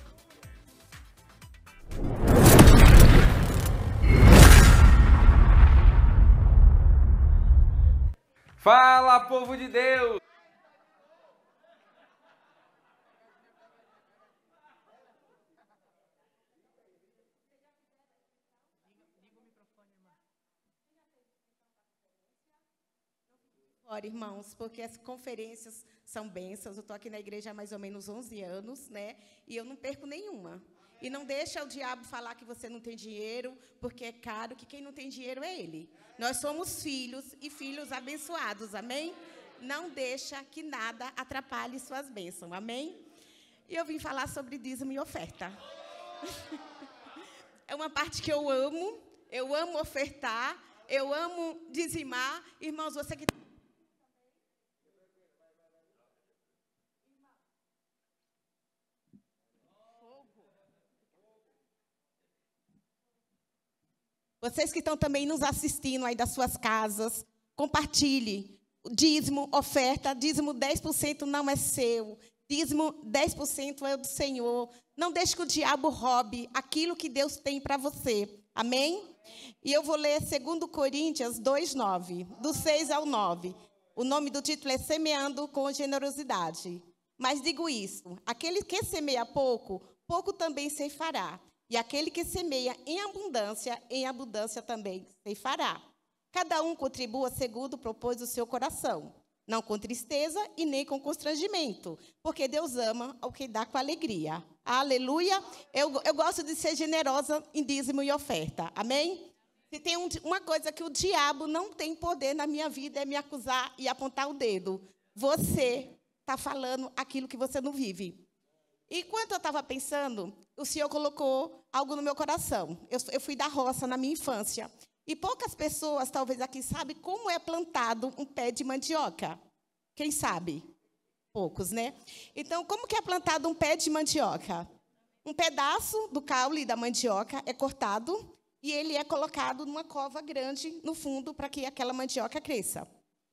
Fala, povo de Deus! Ora, irmãos, porque as conferências são bênçãos. Eu estou aqui na igreja há mais ou menos onze anos, né? E eu não perco nenhuma. E não deixa o diabo falar que você não tem dinheiro, porque é caro, que quem não tem dinheiro é ele. Nós somos filhos e filhos abençoados, amém? Não deixa que nada atrapalhe suas bênçãos, amém? E eu vim falar sobre dízimo e oferta. É uma parte que eu amo, eu amo ofertar, eu amo dizimar. Irmãos, você que... Vocês que estão também nos assistindo aí das suas casas, compartilhe. Dízimo, oferta, dízimo dez por cento não é seu. Dízimo dez por cento é do Senhor. Não deixe que o diabo roube aquilo que Deus tem para você. Amém? E eu vou ler dois Coríntios dois, nove, do seis ao nove. O nome do título é Semeando com Generosidade. Mas digo isso, aquele que semeia pouco, pouco também ceifará. E aquele que semeia em abundância, em abundância também ceifará. Cada um contribua segundo propôs o seu coração, não com tristeza e nem com constrangimento, porque Deus ama ao que dá com alegria. Aleluia! Eu, eu gosto de ser generosa em dízimo e oferta. Amém? Se tem um, uma coisa que o diabo não tem poder na minha vida é me acusar e apontar o dedo. Você está falando aquilo que você não vive. E enquanto eu estava pensando, o Senhor colocou algo no meu coração. Eu, eu fui da roça na minha infância. E poucas pessoas, talvez aqui, sabem como é plantado um pé de mandioca. Quem sabe? Poucos, né? Então, como que é plantado um pé de mandioca? Um pedaço do caule da mandioca é cortado e ele é colocado numa cova grande no fundo para que aquela mandioca cresça.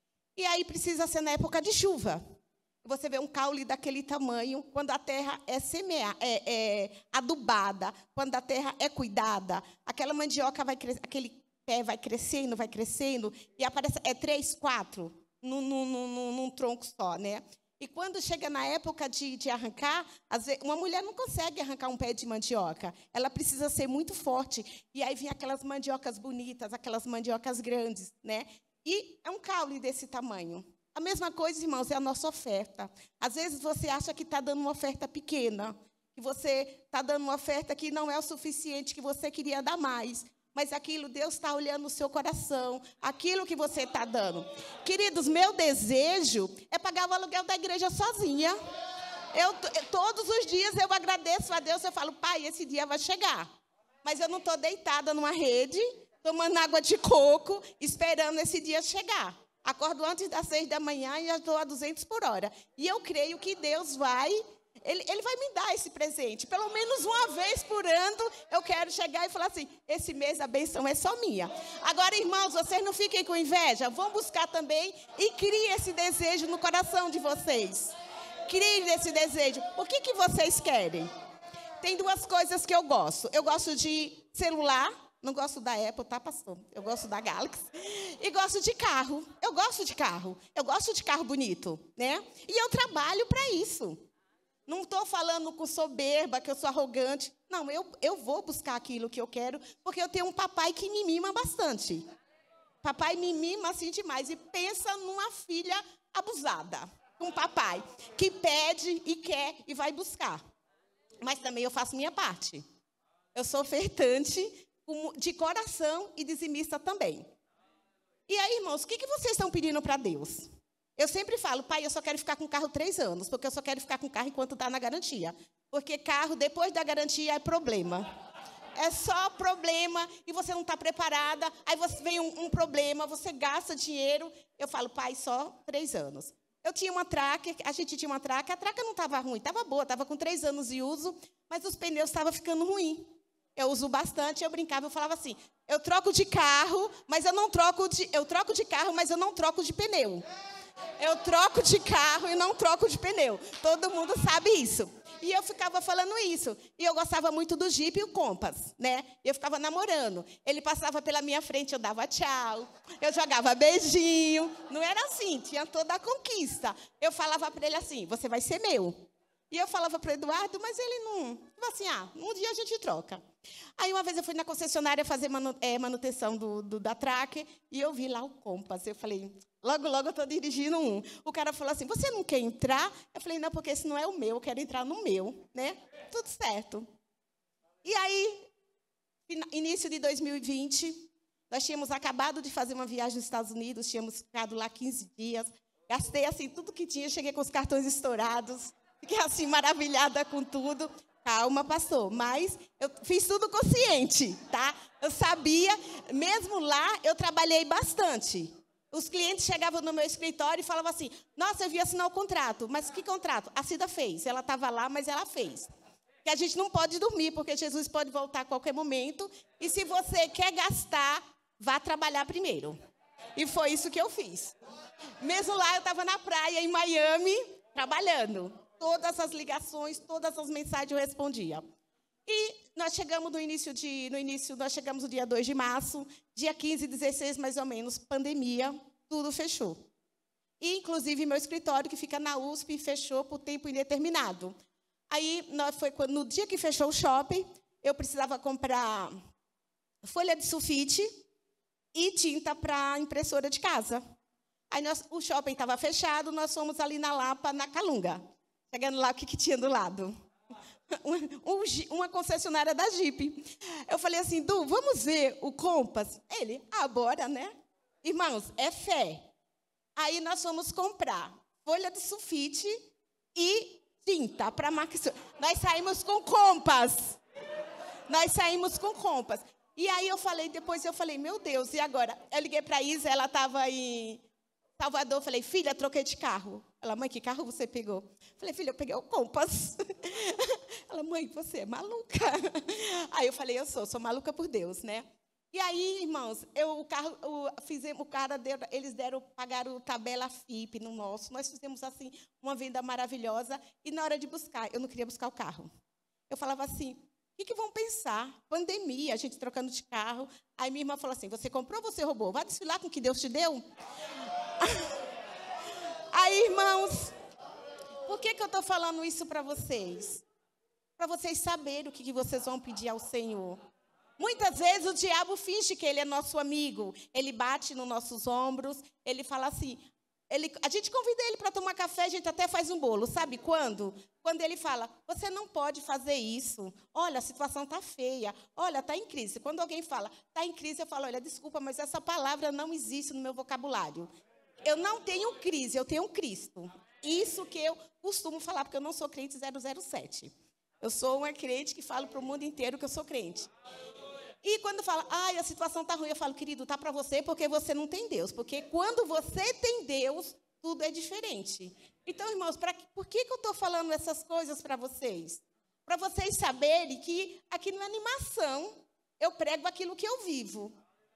E aí precisa ser na época de chuva. Você vê um caule daquele tamanho, quando a terra é, semear, é, é adubada, quando a terra é cuidada, aquela mandioca vai crescer, aquele pé vai crescendo, vai crescendo, e aparece, é três, quatro, num, num, num, num tronco só, né? E quando chega na época de, de arrancar, às vezes, uma mulher não consegue arrancar um pé de mandioca, ela precisa ser muito forte, e aí vem aquelas mandiocas bonitas, aquelas mandiocas grandes, né? E é um caule desse tamanho. A mesma coisa, irmãos, é a nossa oferta. Às vezes você acha que está dando uma oferta pequena, que você está dando uma oferta que não é o suficiente, que você queria dar mais. Mas aquilo, Deus está olhando no seu coração, aquilo que você está dando. Queridos, meu desejo é pagar o aluguel da igreja sozinha. Eu, todos os dias eu agradeço a Deus, eu falo, Pai, esse dia vai chegar. Mas eu não estou deitada numa rede, tomando água de coco, esperando esse dia chegar. Acordo antes das seis da manhã e já estou a duzentos por hora. E eu creio que Deus vai, ele, ele vai me dar esse presente. Pelo menos uma vez por ano, eu quero chegar e falar assim, esse mês a benção é só minha. Agora, irmãos, vocês não fiquem com inveja. Vão buscar também e criem esse desejo no coração de vocês. Criem esse desejo. O que, que vocês querem? Tem duas coisas que eu gosto. Eu gosto de celular. Não gosto da Apple, tá, pastor? Eu gosto da Galaxy. E gosto de carro. Eu gosto de carro. Eu gosto de carro bonito, né? E eu trabalho para isso. Não estou falando com soberba, que eu sou arrogante. Não, eu, eu vou buscar aquilo que eu quero, porque eu tenho um papai que me mima bastante. Papai me mima assim demais. E pensa numa filha abusada. Um papai que pede e quer e vai buscar. Mas também eu faço minha parte. Eu sou ofertante de coração e dizimista também. E aí, irmãos, o que, que vocês estão pedindo para Deus? Eu sempre falo, pai, eu só quero ficar com o carro três anos, porque eu só quero ficar com o carro enquanto está na garantia. Porque carro, depois da garantia, é problema. É só problema e você não está preparada. Aí você vem um, um problema, você gasta dinheiro. Eu falo, pai, só três anos. Eu tinha uma tracker, a gente tinha uma tracker, a tracker não estava ruim, estava boa, estava com três anos de uso, mas os pneus estavam ficando ruins. Eu uso bastante, eu brincava, eu falava assim, eu troco de carro, mas eu não troco de, eu troco de carro, mas eu não troco de pneu. Eu troco de carro e não troco de pneu. Todo mundo sabe isso. E eu ficava falando isso. E eu gostava muito do Jeep e o Compass, né? Eu ficava namorando. Ele passava pela minha frente, eu dava tchau. Eu jogava beijinho. Não era assim, tinha toda a conquista. Eu falava para ele assim, você vai ser meu. E eu falava para o Eduardo, mas ele não... Tipo assim, ah, um dia a gente troca. Aí, uma vez, eu fui na concessionária fazer manu, é, manutenção do, do, da tracker, e eu vi lá o Compass. Eu falei, logo, logo eu estou dirigindo um. O cara falou assim, você não quer entrar? Eu falei, não, porque esse não é o meu, eu quero entrar no meu, né? Tudo certo. E aí, início de dois mil e vinte, nós tínhamos acabado de fazer uma viagem nos Estados Unidos, tínhamos ficado lá quinze dias, gastei, assim, tudo que tinha, cheguei com os cartões estourados, fiquei, assim, maravilhada com tudo. Calma, pastor, mas eu fiz tudo consciente, tá? Eu sabia, mesmo lá, eu trabalhei bastante. Os clientes chegavam no meu escritório e falavam assim, nossa, eu vi assinar o contrato. Mas que contrato? A Cida fez. Ela estava lá, mas ela fez. Que a gente não pode dormir, porque Jesus pode voltar a qualquer momento. E se você quer gastar, vá trabalhar primeiro. E foi isso que eu fiz. Mesmo lá, eu estava na praia, em Miami, trabalhando. Todas as ligações, todas as mensagens eu respondia. E nós chegamos no início de, no início, nós chegamos no dia dois de março, dia quinze, dezesseis, mais ou menos, pandemia, tudo fechou. E, inclusive, meu escritório, que fica na U S P, fechou por tempo indeterminado. Aí, nós, foi quando, no dia que fechou o shopping, eu precisava comprar folha de sulfite e tinta para impressora de casa. Aí, nós, o shopping estava fechado, nós fomos ali na Lapa, na Calunga. Chegando lá, o que, que tinha do lado? Uma concessionária da Jeep. Eu falei assim, Du, vamos ver o Compass? Ele, ah, bora, né? Irmãos, é fé. Aí nós fomos comprar folha de sulfite e tinta para marca. Nós saímos com Compass. Nós saímos com Compass. E aí eu falei, depois eu falei, meu Deus, e agora? Eu liguei para a Isa, ela estava em Salvador, falei, filha, troquei de carro. Ela, mãe, que carro você pegou? Falei, filha, eu peguei o Compass. Ela, mãe, você é maluca. Aí eu falei, eu sou, sou maluca por Deus, né? E aí, irmãos, eu, o carro, o, fizemos, o cara deu, eles deram, pagaram tabela F I P no nosso. Nós fizemos assim uma venda maravilhosa. E na hora de buscar, eu não queria buscar o carro. Eu falava assim, o que, que vão pensar? Pandemia, a gente trocando de carro. Aí minha irmã falou assim, você comprou ou você roubou? Vai desfilar com o que Deus te deu? Aí, irmãos, por que, que eu estou falando isso para vocês? Para vocês saberem o que, que vocês vão pedir ao Senhor. Muitas vezes o diabo finge que ele é nosso amigo. Ele bate nos nossos ombros, ele fala assim, ele, a gente convida ele para tomar café, a gente até faz um bolo. Sabe quando? Quando ele fala, você não pode fazer isso. Olha, a situação está feia. Olha, está em crise. Quando alguém fala, está em crise, eu falo, olha, desculpa, mas essa palavra não existe no meu vocabulário. Eu não tenho crise, eu tenho Cristo. Isso que eu costumo falar, porque eu não sou crente zero zero sete. Eu sou uma crente que falo para o mundo inteiro que eu sou crente. E quando fala, ai, a situação está ruim, eu falo, querido, está para você porque você não tem Deus. Porque quando você tem Deus, tudo é diferente. Então, irmãos, pra, por que, que eu estou falando essas coisas para vocês? Para vocês saberem que aqui na animação eu prego aquilo que eu vivo.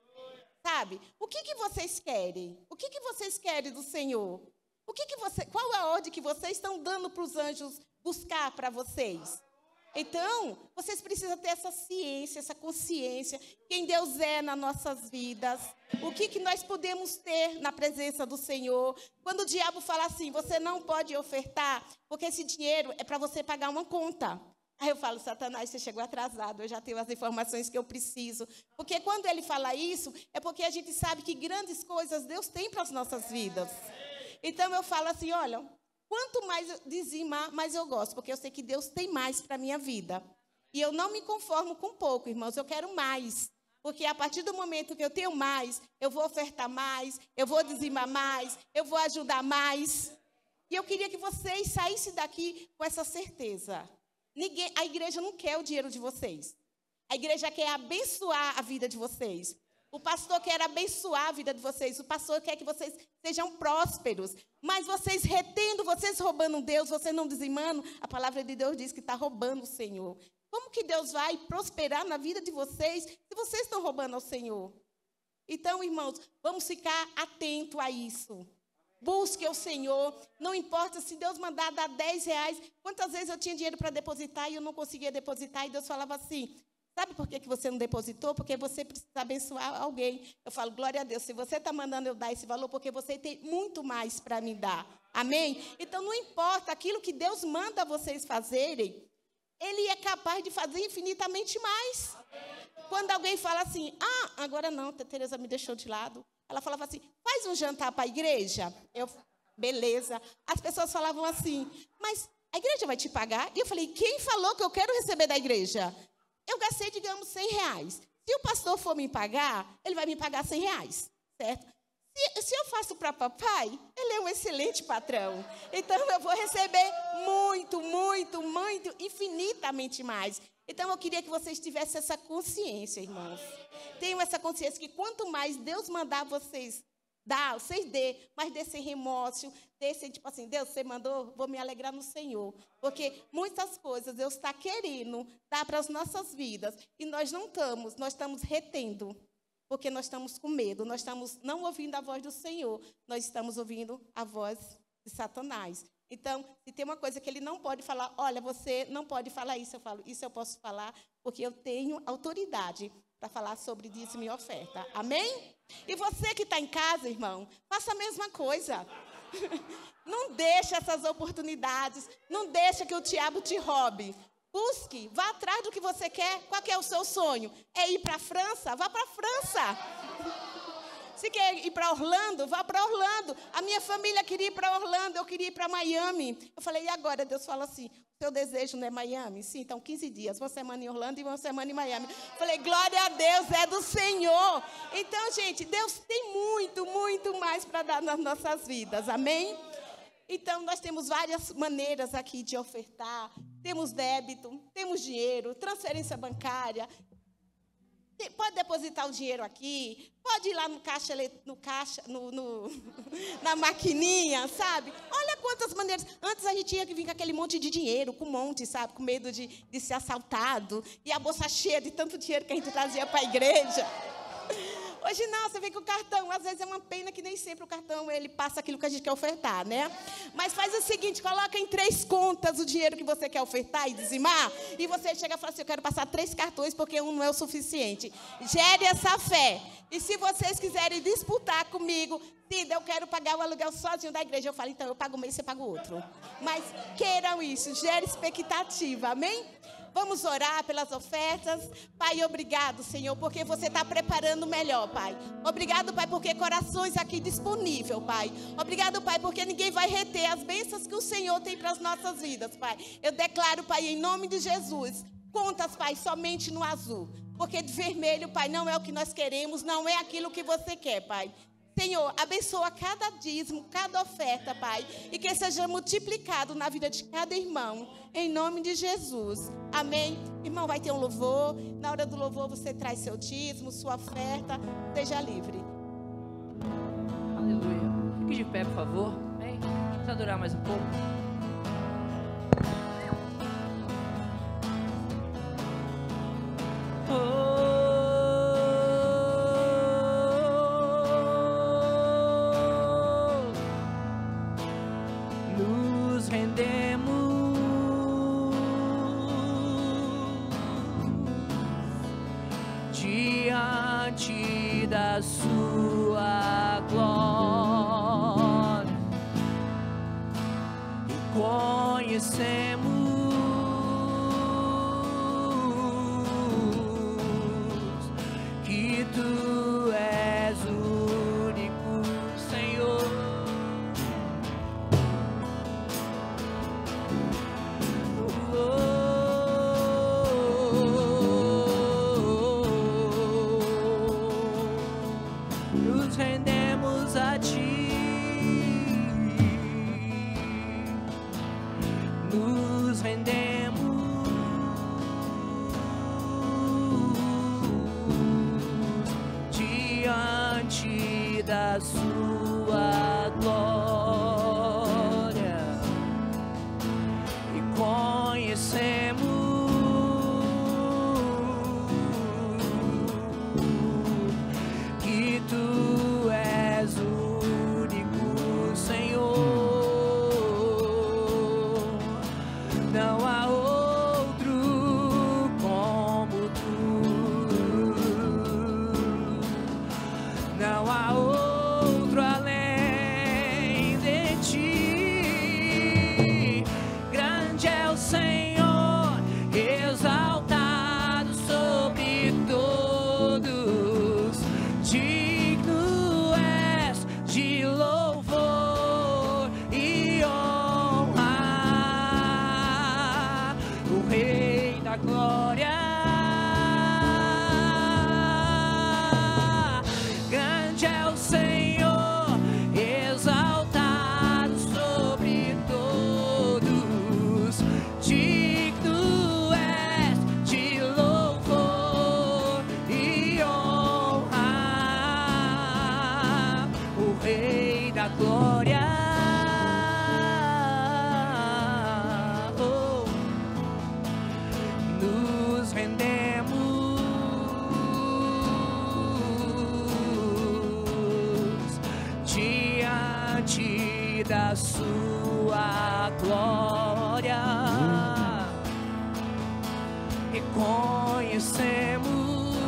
Sabe? O que, que vocês querem? O que, que vocês querem do Senhor? O que que você, qual a ordem que vocês estão dando para os anjos buscar para vocês? Então, vocês precisam ter essa ciência, essa consciência, quem Deus é nas nossas vidas, o que, que nós podemos ter na presença do Senhor. Quando o diabo fala assim, você não pode ofertar, porque esse dinheiro é para você pagar uma conta. Aí eu falo, Satanás, você chegou atrasado, eu já tenho as informações que eu preciso. Porque quando ele fala isso, é porque a gente sabe que grandes coisas Deus tem para as nossas vidas. Então eu falo assim, olha, quanto mais eu dizimar, mais eu gosto, porque eu sei que Deus tem mais para a minha vida. E eu não me conformo com pouco, irmãos, eu quero mais. Porque a partir do momento que eu tenho mais, eu vou ofertar mais, eu vou dizimar mais, eu vou ajudar mais. E eu queria que vocês saíssem daqui com essa certeza. Ninguém, a igreja não quer o dinheiro de vocês. A igreja quer abençoar a vida de vocês. O pastor quer abençoar a vida de vocês. O pastor quer que vocês sejam prósperos. Mas vocês retendo, vocês roubando Deus, vocês não dizimando, a palavra de Deus diz que está roubando o Senhor. Como que Deus vai prosperar na vida de vocês se vocês estão roubando ao Senhor? Então, irmãos, vamos ficar atentos a isso. Busque o Senhor. Não importa se Deus mandar dar dez reais. Quantas vezes eu tinha dinheiro para depositar e eu não conseguia depositar. E Deus falava assim, sabe por que que você não depositou? Porque você precisa abençoar alguém. Eu falo, glória a Deus, se você está mandando eu dar esse valor, porque você tem muito mais para me dar. Amém? Então, não importa aquilo que Deus manda vocês fazerem, Ele é capaz de fazer infinitamente mais. Quando alguém fala assim, ah, agora não, a Tereza me deixou de lado. Ela falava assim, faz um jantar para a igreja. Eu, beleza. As pessoas falavam assim, mas a igreja vai te pagar? E eu falei, quem falou que eu quero receber da igreja? Eu gastei, digamos, cem reais. Se o pastor for me pagar, ele vai me pagar cem reais, certo? Se, se eu faço para papai, ele é um excelente patrão. Então, eu vou receber muito, muito, muito, infinitamente mais. Então, eu queria que vocês tivessem essa consciência, irmãos. Tenham essa consciência que quanto mais Deus mandar vocês dar, vocês dê, mas dê sem remorso, dê sem, tipo assim, Deus, você mandou, vou me alegrar no Senhor. Porque muitas coisas Deus está querendo dar para as nossas vidas e nós não estamos, nós estamos retendo. Porque nós estamos com medo, nós estamos não ouvindo a voz do Senhor, nós estamos ouvindo a voz de Satanás. Então, se tem uma coisa que ele não pode falar, olha, você não pode falar isso, eu falo, isso eu posso falar, porque eu tenho autoridade para falar sobre dízimo e oferta. Amém? E você que está em casa, irmão, faça a mesma coisa. Não deixe essas oportunidades, não deixe que o diabo te roube. Busque, vá atrás do que você quer. Qual que é o seu sonho? É ir para a França? Vá para a França. Se quer ir para Orlando, vá para Orlando. A minha família queria ir para Orlando, eu queria ir para Miami. Eu falei, e agora? Deus fala assim, seu desejo não é Miami? Sim, então quinze dias, uma semana em Orlando e uma semana em Miami. Eu falei, glória a Deus, é do Senhor. Então, gente, Deus tem muito, muito mais para dar nas nossas vidas, amém? Então, nós temos várias maneiras aqui de ofertar. Temos débito, temos dinheiro, transferência bancária. Pode depositar o dinheiro aqui, pode ir lá no caixa, no caixa no, no, na maquininha, sabe? Olha quantas maneiras. Antes a gente tinha que vir com aquele monte de dinheiro, com um monte, sabe? Com medo de, de ser assaltado. E a bolsa cheia de tanto dinheiro que a gente trazia para a igreja. Hoje não, você vem com o cartão. Às vezes é uma pena que nem sempre o cartão ele passa aquilo que a gente quer ofertar, né? Mas faz o seguinte, coloca em três contas o dinheiro que você quer ofertar e dizimar. E você chega e fala assim, eu quero passar três cartões porque um não é o suficiente. Gere essa fé. E se vocês quiserem disputar comigo, Cida, eu quero pagar o aluguel sozinho da igreja. Eu falo, então eu pago um mês, você paga o outro. Mas queiram isso, gere expectativa, amém? Vamos orar pelas ofertas. Pai, obrigado, Senhor, porque você está preparando melhor, Pai. Obrigado, Pai, porque corações aqui disponíveis, Pai. Obrigado, Pai, porque ninguém vai reter as bênçãos que o Senhor tem para as nossas vidas, Pai. Eu declaro, Pai, em nome de Jesus, contas, Pai, somente no azul. Porque de vermelho, Pai, não é o que nós queremos, não é aquilo que você quer, Pai. Senhor, abençoa cada dízimo, cada oferta, Pai, e que seja multiplicado na vida de cada irmão, em nome de Jesus. Amém? Irmão, vai ter um louvor. Na hora do louvor você traz seu dízimo, sua oferta. Seja livre. Aleluia. Fique de pé, por favor. Amém? Vamos adorar mais um pouco. Nos rendemos diante da sua glória e conhecemos que tu és o único Senhor. Nos rendemos a ti, nos rendemos diante da sua glória e conhecemos que tu és o único Senhor. Não há outro como tu, não há outro além de ti. Grande é o Senhor, exaltado sobre todos. Digno és de louvor e honra, o Rei da glória. Grande é o Senhor, exaltado sobre todos. Digno és de louvor e honra, o Rei da glória. Oh, nos rendemos diante da sua glória e conhecemos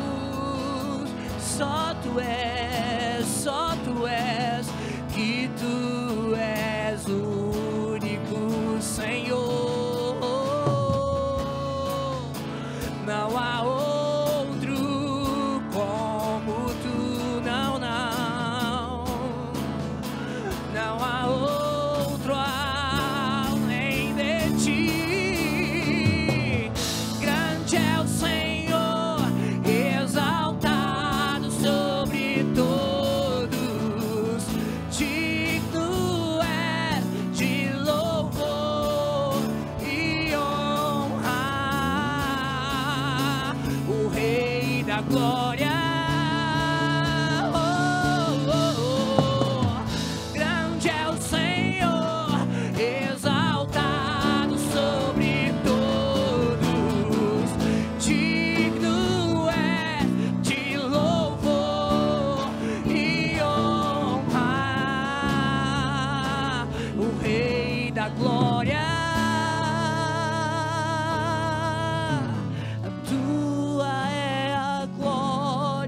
só tu és, só tu és, que tu és o único Senhor. Não há outro como tu, não, não. Não há outro além de ti. Grande é o Senhor, exaltado sobre todos. Digno és de louvor e honra, o Rei da glória. Oh, oh, oh. Grande é o Senhor, exaltado sobre todos. Digno é de louvor e honra, o Rei da glória. A tua é a glória.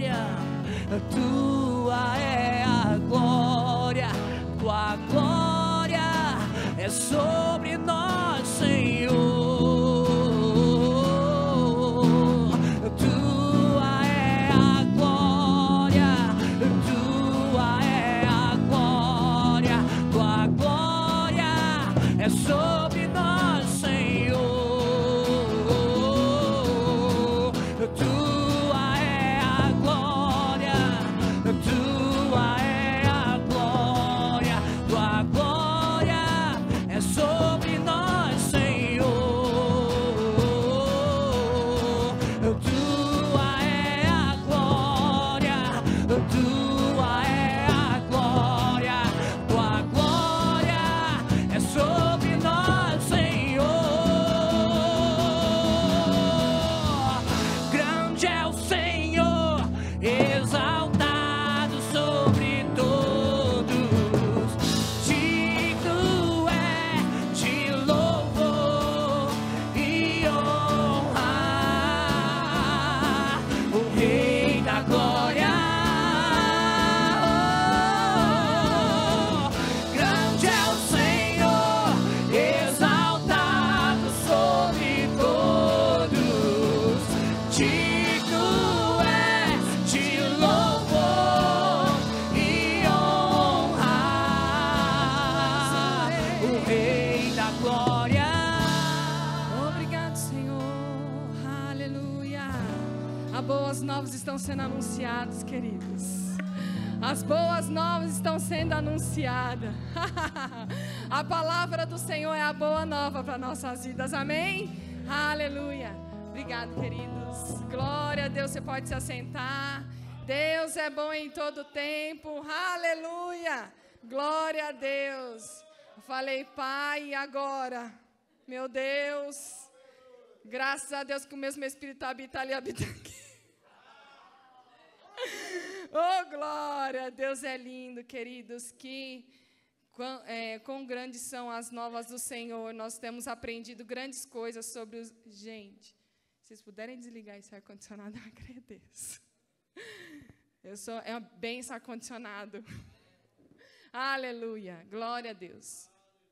As boas novas estão sendo anunciadas, queridos. As boas novas estão sendo anunciadas. A palavra do Senhor é a boa nova para nossas vidas. Amém? Aleluia. Obrigado, queridos. Glória a Deus. Você pode se assentar. Deus é bom em todo tempo. Aleluia. Glória a Deus. Eu falei, Pai, e agora? Meu Deus. Graças a Deus que o mesmo Espírito habita ali, habita aqui. Oh, glória. Deus é lindo, queridos. Que quão, é, quão grandes são as novas do Senhor. Nós temos aprendido grandes coisas sobre os... Gente, se vocês puderem desligar esse ar-condicionado, eu agradeço. Eu sou, é bem esse ar-condicionado. Aleluia. Glória a Deus.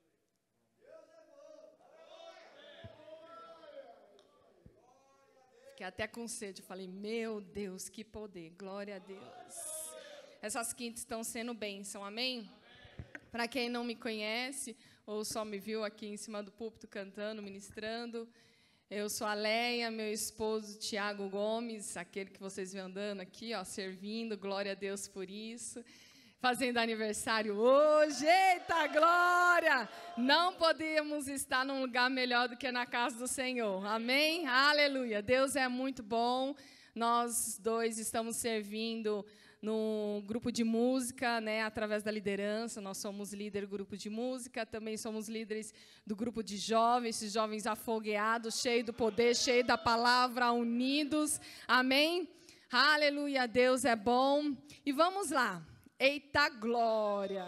Fiquei até com sede. Eu falei, meu Deus, que poder. Glória a Deus. Essas quintas estão sendo bênção. Amém? Para quem não me conhece, ou só me viu aqui em cima do púlpito cantando, ministrando, eu sou a Leia, meu esposo Tiago Gomes, aquele que vocês vêem andando aqui, ó, servindo. Glória a Deus por isso. Fazendo aniversário hoje, eita glória! Não podíamos estar num lugar melhor do que na casa do Senhor, amém? Aleluia, Deus é muito bom. Nós dois estamos servindo no grupo de música, né, através da liderança. Nós somos líder do grupo de música, também somos líderes do grupo de jovens, esses jovens afogueados, cheios do poder, cheios da palavra, unidos, amém? Aleluia, Deus é bom. E vamos lá. Eita glória,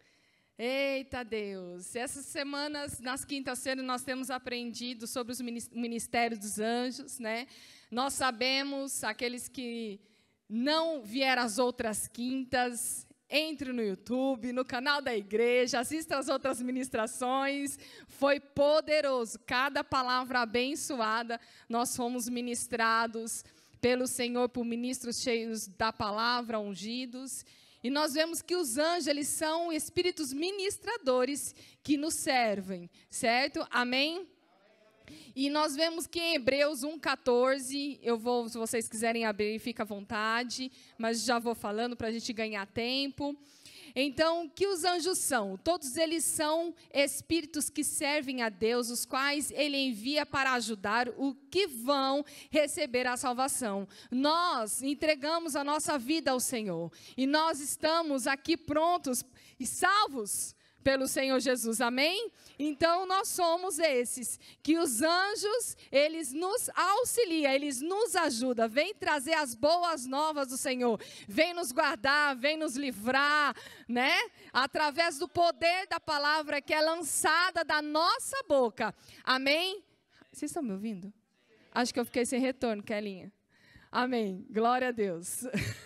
eita Deus. Essas semanas, nas quintas-feiras, nós temos aprendido sobre o ministério dos anjos, né? Nós sabemos, aqueles que não vieram às outras quintas, entre no YouTube, no canal da igreja, assista as outras ministrações. Foi poderoso, cada palavra abençoada, nós fomos ministrados pelo Senhor, por ministros cheios da palavra, ungidos. E nós vemos que os anjos, eles são espíritos ministradores que nos servem, certo? Amém? E nós vemos que em Hebreus um, quatorze, eu vou, se vocês quiserem abrir, fica à vontade, mas já vou falando para a gente ganhar tempo. Então, o que os anjos são? Todos eles são espíritos que servem a Deus, os quais Ele envia para ajudar o que vão receber a salvação. Nós entregamos a nossa vida ao Senhor e nós estamos aqui prontos e salvos pelo Senhor Jesus, amém? Então, nós somos esses, que os anjos, eles nos auxiliam, eles nos ajudam, vem trazer as boas novas do Senhor, vem nos guardar, vem nos livrar, né? Através do poder da palavra que é lançada da nossa boca, amém? Vocês estão me ouvindo? Acho que eu fiquei sem retorno, Kelinha. Amém. Glória a Deus.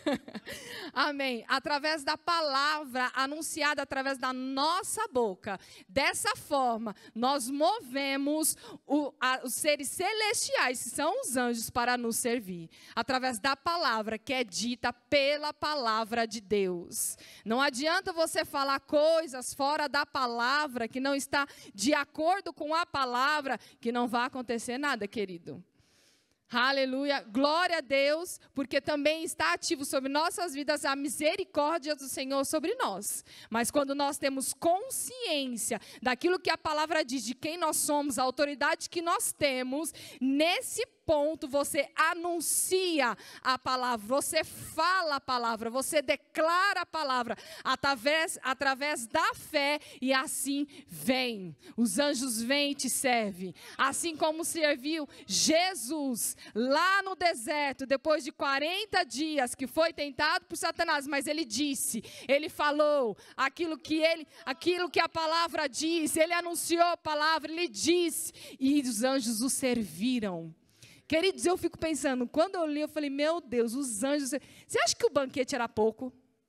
Amém. Através da palavra anunciada através da nossa boca. Dessa forma, nós movemos o, a, os seres celestiais, que são os anjos, para nos servir. Através da palavra que é dita pela palavra de Deus. Não adianta você falar coisas fora da palavra, que não está de acordo com a palavra, que não vai acontecer nada, querido. Aleluia, glória a Deus, porque também está ativo sobre nossas vidas a misericórdia do Senhor sobre nós. Mas quando nós temos consciência daquilo que a palavra diz, de quem nós somos, a autoridade que nós temos, nesse ponto você anuncia a palavra, você fala a palavra, você declara a palavra através, através da fé, e assim vem. Os anjos vêm e te servem. Assim como serviu Jesus lá no deserto, depois de quarenta dias, que foi tentado por Satanás, mas ele disse, ele falou aquilo que, ele, aquilo que a palavra diz, ele anunciou a palavra, ele disse, e os anjos o serviram. Queridos, eu fico pensando, quando eu li, eu falei, meu Deus, os anjos... Você acha que o banquete era pouco?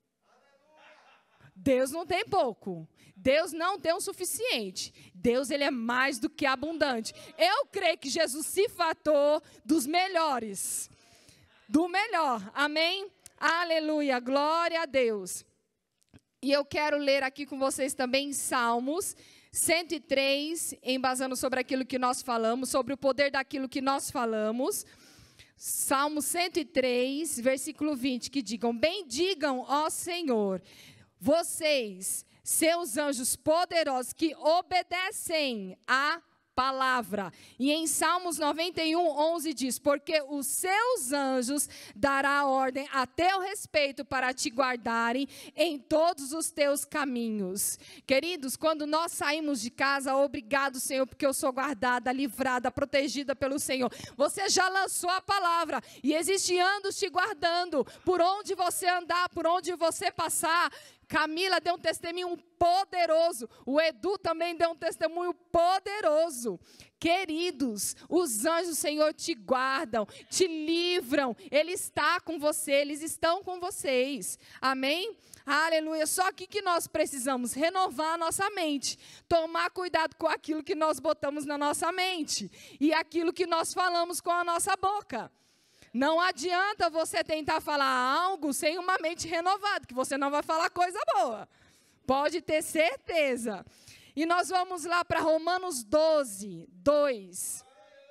Deus não tem pouco. Deus não tem o suficiente. Deus, ele é mais do que abundante. Eu creio que Jesus se fartou dos melhores. Do melhor. Amém? Aleluia. Glória a Deus. E eu quero ler aqui com vocês também Salmos cento e três, embasando sobre aquilo que nós falamos, sobre o poder daquilo que nós falamos. Salmo cento e três, versículo vinte, que digam: bendigam, ó Senhor, vocês, seus anjos poderosos que obedecem a palavra. E em Salmos noventa e um, onze diz: porque os seus anjos dará ordem a teu respeito para te guardarem em todos os teus caminhos. Queridos, quando nós saímos de casa, obrigado, Senhor, porque eu sou guardada, livrada, protegida pelo Senhor. Você já lançou a palavra e existe anjos te guardando por onde você andar, por onde você passar. Camila deu um testemunho poderoso. O Edu também deu um testemunho poderoso. Queridos, os anjos do Senhor te guardam, te livram. Ele está com você, eles estão com vocês. Amém? Aleluia. Só que que nós precisamos renovar a nossa mente. Tomar cuidado com aquilo que nós botamos na nossa mente. E aquilo que nós falamos com a nossa boca. Não adianta você tentar falar algo sem uma mente renovada, que você não vai falar coisa boa. Pode ter certeza. E nós vamos lá para Romanos doze, dois.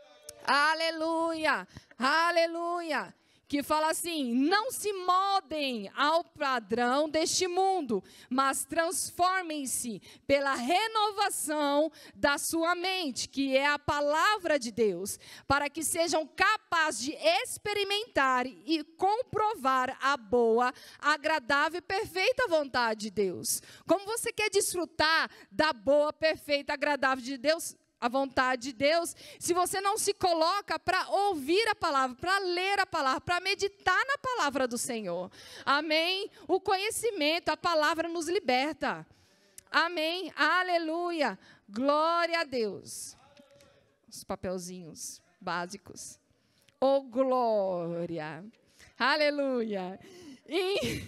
Aleluia, aleluia. Que fala assim: não se moldem ao padrão deste mundo, mas transformem-se pela renovação da sua mente, que é a palavra de Deus, para que sejam capazes de experimentar e comprovar a boa, agradável e perfeita vontade de Deus. Como você quer desfrutar da boa, perfeita, agradável de Deus? A vontade de Deus, se você não se coloca para ouvir a palavra, para ler a palavra, para meditar na palavra do Senhor. Amém? O conhecimento, a palavra nos liberta. Amém? Aleluia. Glória a Deus. Os papelzinhos básicos. Oh, glória. Aleluia. Em,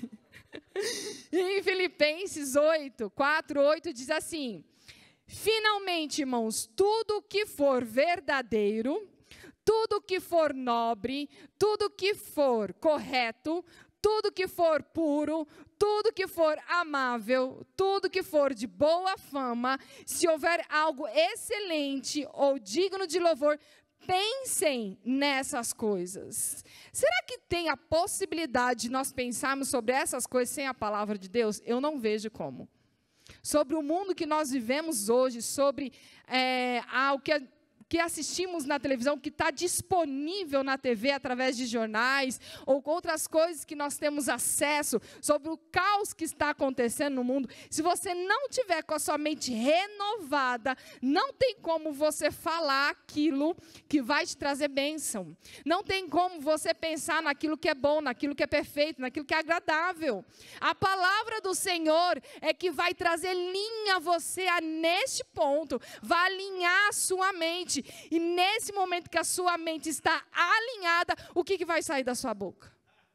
em Filipenses oito, quatro, oito diz assim: finalmente, irmãos, tudo que for verdadeiro, tudo que for nobre, tudo que for correto, tudo que for puro, tudo que for amável, tudo que for de boa fama, se houver algo excelente ou digno de louvor, pensem nessas coisas. Será que tem a possibilidade de nós pensarmos sobre essas coisas sem a palavra de Deus? Eu não vejo como. Sobre o mundo que nós vivemos hoje, sobre é, o que, que assistimos na televisão, que está disponível na T V através de jornais, ou outras coisas que nós temos acesso, sobre o caos que está acontecendo no mundo. Se você não tiver com a sua mente renovada, não tem como você falar aquilo que vai te trazer bênção. Não tem como você pensar naquilo que é bom, naquilo que é perfeito, naquilo que é agradável. A palavra do Senhor é que vai trazer linha a você a neste ponto, vai alinhar a sua mente. E nesse momento que a sua mente está alinhada, o que, que vai sair da sua boca?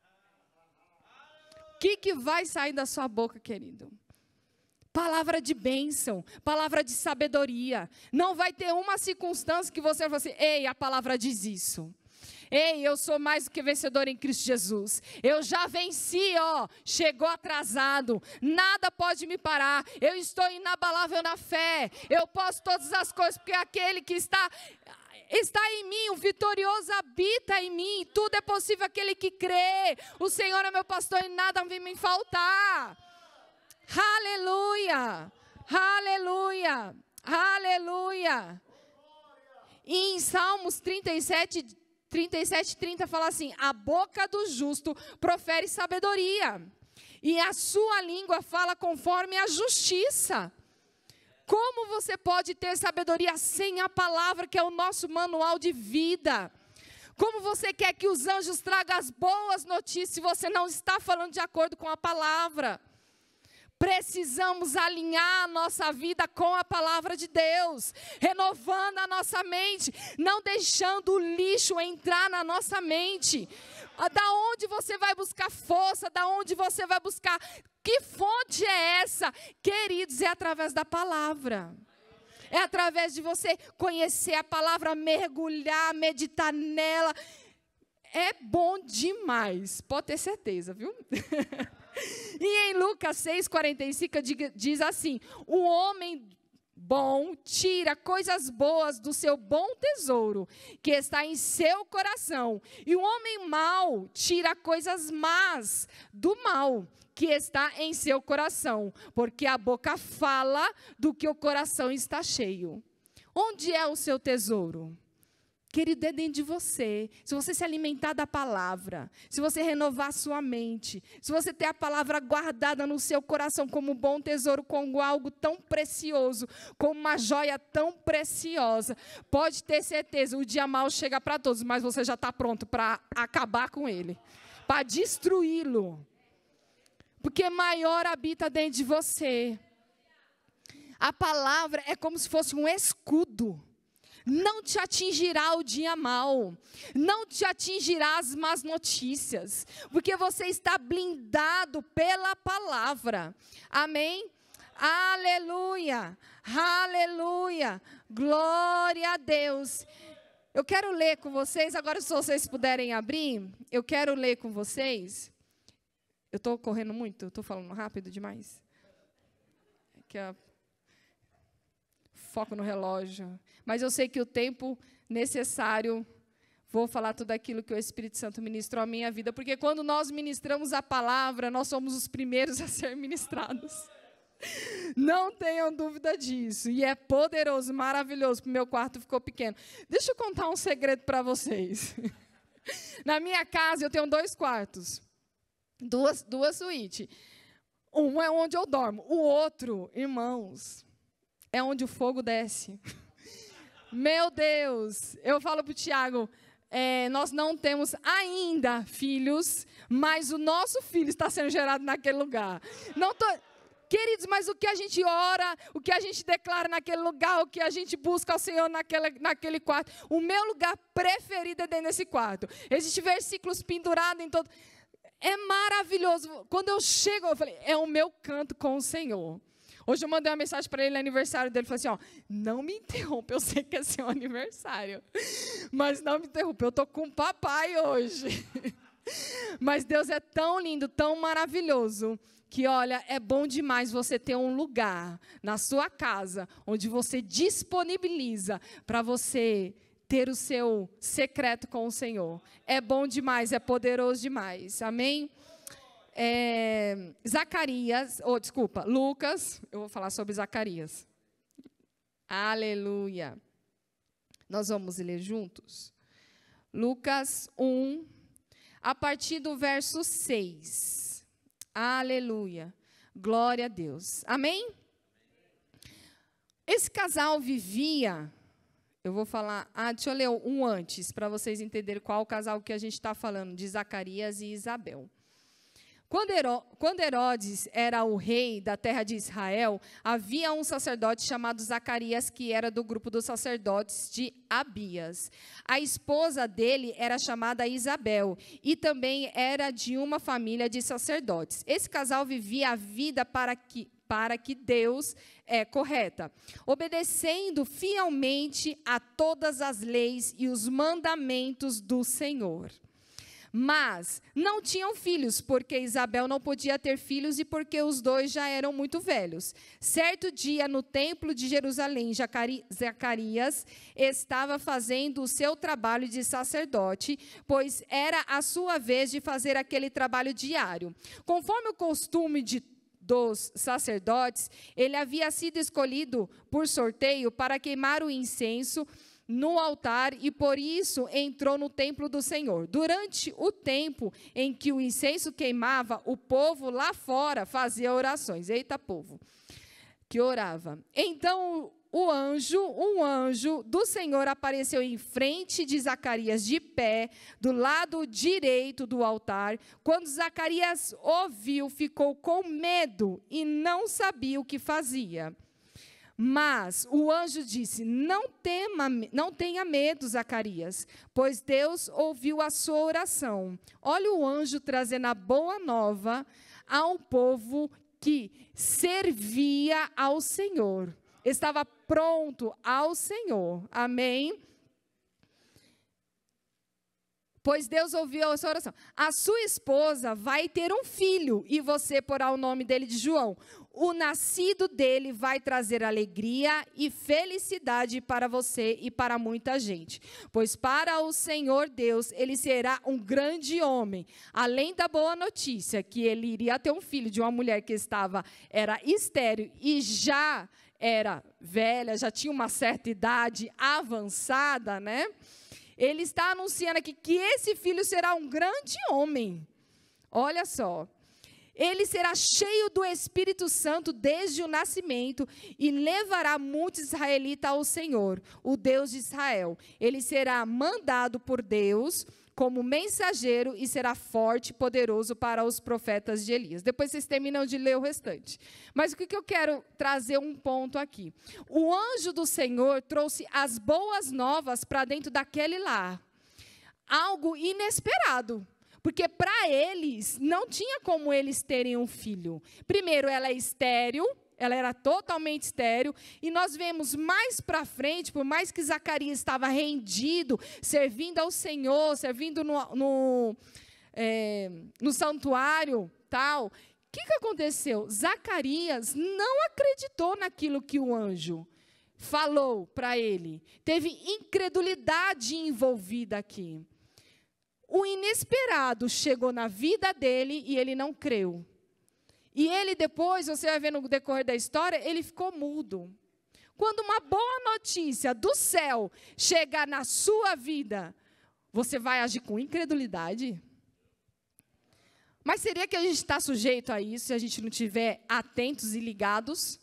O que, que vai sair da sua boca, querido? Palavra de bênção, palavra de sabedoria. Não vai ter uma circunstância que você vai falar assim: ei, a palavra diz isso. Ei, eu sou mais do que vencedor em Cristo Jesus. Eu já venci, ó. Chegou atrasado. Nada pode me parar. Eu estou inabalável na fé. Eu posso todas as coisas, porque aquele que está, está em mim, o vitorioso habita em mim. Tudo é possível aquele que crê. O Senhor é meu pastor e nada vai me faltar. Aleluia. Aleluia. Aleluia. E em Salmos trinta e sete, trinta e sete, trinta fala assim: a boca do justo profere sabedoria, e a sua língua fala conforme a justiça. Como você pode ter sabedoria sem a palavra, que é o nosso manual de vida? Como você quer que os anjos tragam as boas notícias se você não está falando de acordo com a palavra? Precisamos alinhar a nossa vida com a palavra de Deus, renovando a nossa mente, não deixando o lixo entrar na nossa mente. Da onde você vai buscar força, da onde você vai buscar, que fonte é essa? Queridos, é através da palavra. É através de você conhecer a palavra, mergulhar, meditar nela. É bom demais, pode ter certeza, viu? E em Lucas seis, quarenta e cinco diz assim: o homem bom tira coisas boas do seu bom tesouro, que está em seu coração. E o homem mau tira coisas más do mal, que está em seu coração. Porque a boca fala do que o coração está cheio. Onde é o seu tesouro? Querido, é dentro de você. Se você se alimentar da palavra, se você renovar a sua mente, se você ter a palavra guardada no seu coração como um bom tesouro, como algo tão precioso, como uma joia tão preciosa, pode ter certeza, o dia mau chega para todos, mas você já está pronto para acabar com ele, para destruí-lo. Porque maior habita dentro de você. A palavra é como se fosse um escudo. Não te atingirá o dia mau, não te atingirá as más notícias, porque você está blindado pela palavra. Amém? Aleluia, aleluia, glória a Deus. Eu quero ler com vocês, agora se vocês puderem abrir, eu quero ler com vocês. Eu estou correndo muito? Estou falando rápido demais? Que a... Foco no relógio. Mas eu sei que o tempo necessário, vou falar tudo aquilo que o Espírito Santo ministrou à minha vida, porque quando nós ministramos a palavra, nós somos os primeiros a ser ministrados. Não tenham dúvida disso. E é poderoso, maravilhoso, porque meu quarto ficou pequeno. Deixa eu contar um segredo para vocês. Na minha casa, eu tenho dois quartos. Duas, duas suítes. Um é onde eu dormo. O outro, irmãos, é onde o fogo desce. Meu Deus, eu falo para o Tiago, é, nós não temos ainda filhos, mas o nosso filho está sendo gerado naquele lugar. Não tô, queridos, mas o que a gente ora, o que a gente declara naquele lugar, o que a gente busca ao Senhor naquele, naquele quarto, o meu lugar preferido é dentro desse quarto. Existem versículos pendurados em todo... É maravilhoso. Quando eu chego, eu falei, é o meu canto com o Senhor. Hoje eu mandei uma mensagem para ele no aniversário dele, falei assim, ó, não me interrompa, eu sei que é seu aniversário, mas não me interrompa, eu estou com o papai hoje. Mas Deus é tão lindo, tão maravilhoso, que olha, é bom demais você ter um lugar na sua casa, onde você disponibiliza para você ter o seu secreto com o Senhor. É bom demais, é poderoso demais, amém? É, Zacarias, ou oh, desculpa, Lucas, eu vou falar sobre Zacarias. Aleluia. Nós vamos ler juntos. Lucas um, a partir do verso seis. Aleluia. Glória a Deus. Amém? Esse casal vivia, eu vou falar, ah, deixa eu ler um antes, para vocês entenderem qual o casal que a gente está falando, de Zacarias e Isabel. Quando Herodes era o rei da terra de Israel, havia um sacerdote chamado Zacarias, que era do grupo dos sacerdotes de Abias. A esposa dele era chamada Isabel, e também era de uma família de sacerdotes. Esse casal vivia a vida para que, para que Deus é correta, obedecendo fielmente a todas as leis e os mandamentos do Senhor. Mas não tinham filhos, porque Isabel não podia ter filhos e porque os dois já eram muito velhos. Certo dia, no templo de Jerusalém, Zacarias estava fazendo o seu trabalho de sacerdote, pois era a sua vez de fazer aquele trabalho diário. Conforme o costume de dos sacerdotes, ele havia sido escolhido por sorteio para queimar o incenso no altar, e por isso entrou no templo do Senhor. Durante o tempo em que o incenso queimava, o povo lá fora fazia orações. Eita, povo, que orava. Então, o anjo, um anjo do Senhor apareceu em frente de Zacarias, de pé, do lado direito do altar. Quando Zacarias ouviu, ficou com medo e não sabia o que fazia. Mas o anjo disse, não tema, não tenha medo, Zacarias, pois Deus ouviu a sua oração. Olha o anjo trazendo a boa nova a um povo que servia ao Senhor. Estava pronto ao Senhor. Amém? pois Deus ouviu a sua oração. A sua esposa vai ter um filho, e você porá o nome dele de João. O nascido dele vai trazer alegria e felicidade para você e para muita gente. Pois para o Senhor Deus, ele será um grande homem. Além da boa notícia, que ele iria ter um filho de uma mulher que estava, era estéril e já era velha, já tinha uma certa idade avançada, né? Ele está anunciando aqui que esse filho será um grande homem. Olha só. Ele será cheio do Espírito Santo desde o nascimento e levará muitos israelitas ao Senhor, o Deus de Israel. Ele será mandado por Deus como mensageiro e será forte e poderoso para os profetas de Elias. Depois vocês terminam de ler o restante. Mas o que eu quero trazer um ponto aqui. O anjo do Senhor trouxe as boas novas para dentro daquele lar. Algo inesperado. Porque para eles, não tinha como eles terem um filho. Primeiro, ela é estéril, ela era totalmente estéril. E nós vemos mais para frente, por mais que Zacarias estava rendido, servindo ao Senhor, servindo no, no, é, no santuário, tal. O que, que aconteceu? Zacarias não acreditou naquilo que o anjo falou para ele. Teve incredulidade envolvida aqui. O inesperado chegou na vida dele e ele não creu. E ele depois, você vai ver no decorrer da história, ele ficou mudo. Quando uma boa notícia do céu chegar na sua vida, você vai agir com incredulidade? Mas seria que a gente está sujeito a isso se a gente não estiver atentos e ligados?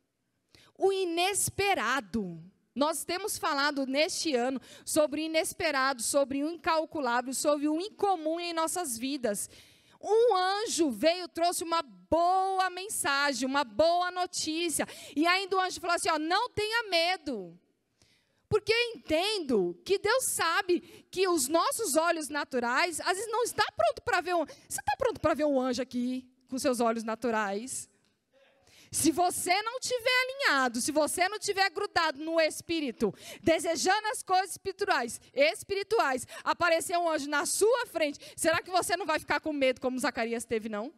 O inesperado. Nós temos falado neste ano sobre o inesperado, sobre o incalculável, sobre o incomum em nossas vidas. Um anjo veio, trouxe uma boa mensagem, uma boa notícia. E ainda o anjo falou assim, ó, não tenha medo. Porque eu entendo que Deus sabe que os nossos olhos naturais, às vezes não está pronto para ver um... Você está pronto para ver um anjo aqui, com seus olhos naturais? Se você não estiver alinhado, se você não estiver grudado no Espírito, desejando as coisas espirituais, espirituais, aparecer um anjo na sua frente, será que você não vai ficar com medo como Zacarias teve, não?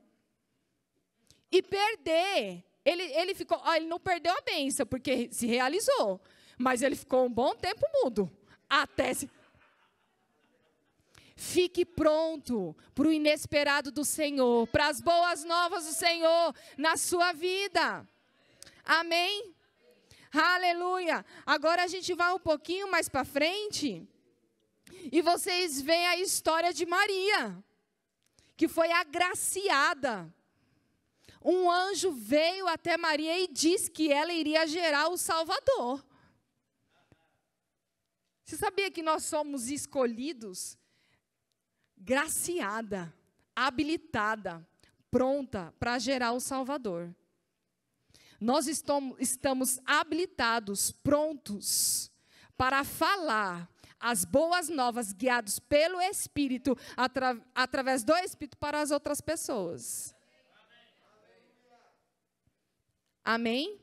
E perder, ele, ele, ficou, ó, ele não perdeu a bênção, porque se realizou, mas ele ficou um bom tempo mudo, até se... Fique pronto para o inesperado do Senhor, para as boas novas do Senhor na sua vida. Amém? Aleluia. Agora a gente vai um pouquinho mais para frente e vocês veem a história de Maria, que foi agraciada. Um anjo veio até Maria e disse que ela iria gerar o Salvador. Você sabia que nós somos escolhidos? Graciada, habilitada, pronta para gerar o Salvador. Nós estamos, estamos habilitados, prontos para falar as boas novas, guiados pelo Espírito, atra, através do Espírito para as outras pessoas. Amém?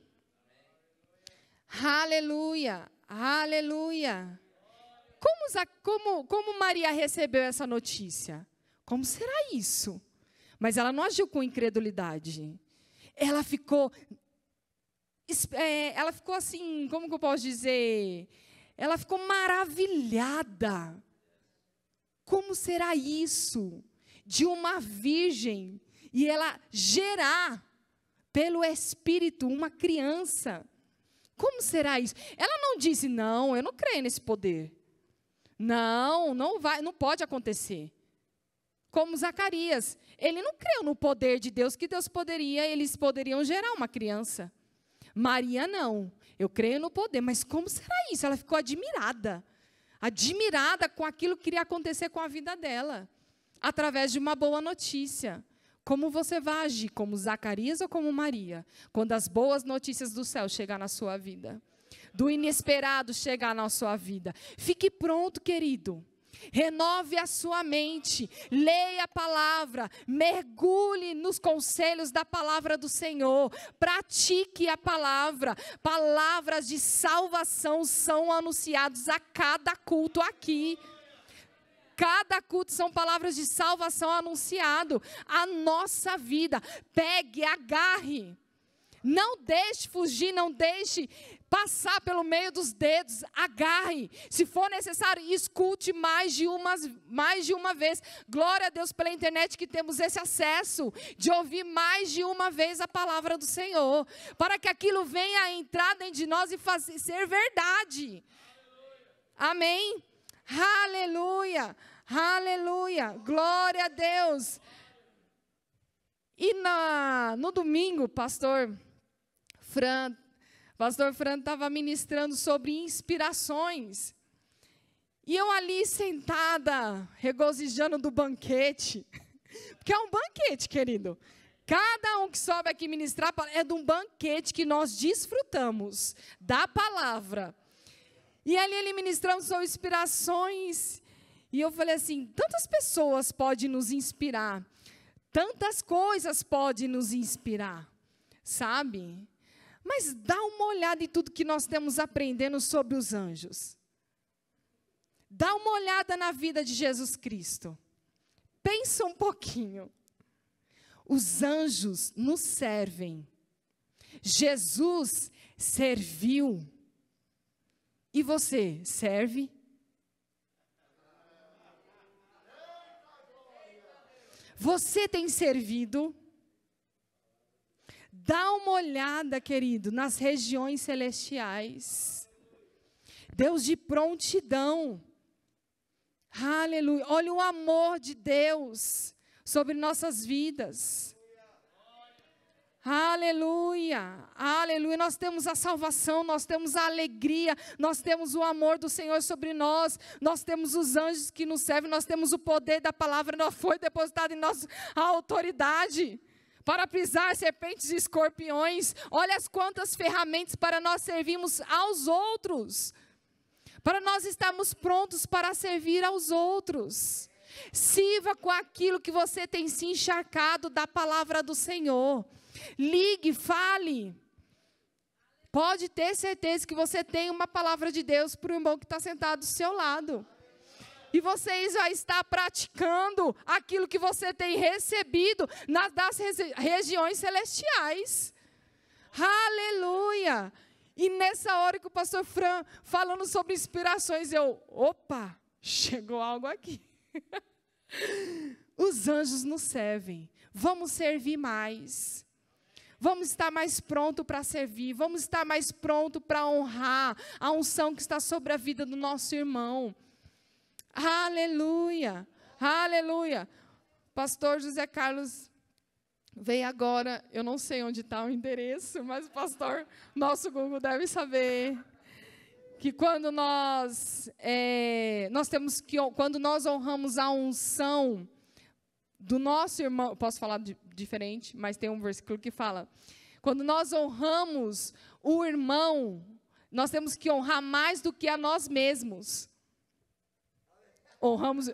Aleluia, aleluia. Como, como, como Maria recebeu essa notícia? Como será isso? Mas ela não agiu com incredulidade. Ela ficou, é, ela ficou assim, como que eu posso dizer? Ela ficou maravilhada. Como será isso? De uma virgem, e ela gerar, pelo Espírito, uma criança. Como será isso? Ela não disse, não, eu não creio nesse poder. Não, não vai, não pode acontecer. Como Zacarias, ele não creu no poder de Deus, que Deus poderia, eles poderiam gerar uma criança. Maria não, eu creio no poder, mas como será isso? Ela ficou admirada, admirada com aquilo que iria acontecer com a vida dela, através de uma boa notícia. Como você vai agir, como Zacarias ou como Maria, quando as boas notícias do céu chegar na sua vida? Do inesperado chegar na sua vida. Fique pronto, querido. Renove a sua mente. Leia a palavra. Mergulhe nos conselhos da palavra do Senhor. Pratique a palavra. Palavras de salvação são anunciadas a cada culto aqui. cada culto são palavras de salvação anunciado. A nossa vida, pegue, agarre. Não deixe fugir, não deixe passar pelo meio dos dedos, agarre. Se for necessário, escute mais de, uma, mais de uma vez. Glória a Deus pela internet que temos esse acesso de ouvir mais de uma vez a palavra do Senhor, para que aquilo venha a entrar dentro de nós e fazer, ser verdade. Amém? Aleluia, aleluia, glória a Deus. E na, no domingo, pastor Fran, pastor Fran estava ministrando sobre inspirações. E eu ali sentada, regozijando do banquete. Porque é um banquete, querido. Cada um que sobe aqui ministrar é de um banquete que nós desfrutamos da palavra. E ali ele ministrando sobre inspirações. E eu falei assim, tantas pessoas podem nos inspirar. Tantas coisas podem nos inspirar, sabe? Mas dá uma olhada em tudo que nós temos aprendendo sobre os anjos. Dá uma olhada na vida de Jesus Cristo. Pensa um pouquinho. Os anjos nos servem. Jesus serviu. E você serve? Você tem servido? Dá uma olhada, querido, nas regiões celestiais. Deus de prontidão. Aleluia. Olha o amor de Deus sobre nossas vidas. Aleluia, aleluia, nós temos a salvação, nós temos a alegria, nós temos o amor do Senhor sobre nós, nós temos os anjos que nos servem, nós temos o poder da palavra, nós foi depositado em nós a autoridade para pisar serpentes e escorpiões. Olha as quantas ferramentas para nós servirmos aos outros, para nós estarmos prontos para servir aos outros. Sirva com aquilo que você tem se encharcado da palavra do Senhor. Ligue, fale. Pode ter certeza que você tem uma palavra de Deus para o irmão que está sentado do seu lado. E você já está praticando aquilo que você tem recebido nas das regiões celestiais. Aleluia! E nessa hora que o pastor Fran falando sobre inspirações, eu, opa, chegou algo aqui. Os anjos nos servem. Vamos servir mais. Vamos estar mais pronto para servir. Vamos estar mais pronto para honrar a unção que está sobre a vida do nosso irmão. Aleluia. Aleluia. Pastor José Carlos veio agora. Eu não sei onde está o endereço, mas o pastor, nosso Google deve saber. Que quando nós, é, nós temos que, quando nós honramos a unção do nosso irmão, posso falar de, diferente, mas tem um versículo que fala, quando nós honramos o irmão, nós temos que honrar mais do que a nós mesmos. Honramos.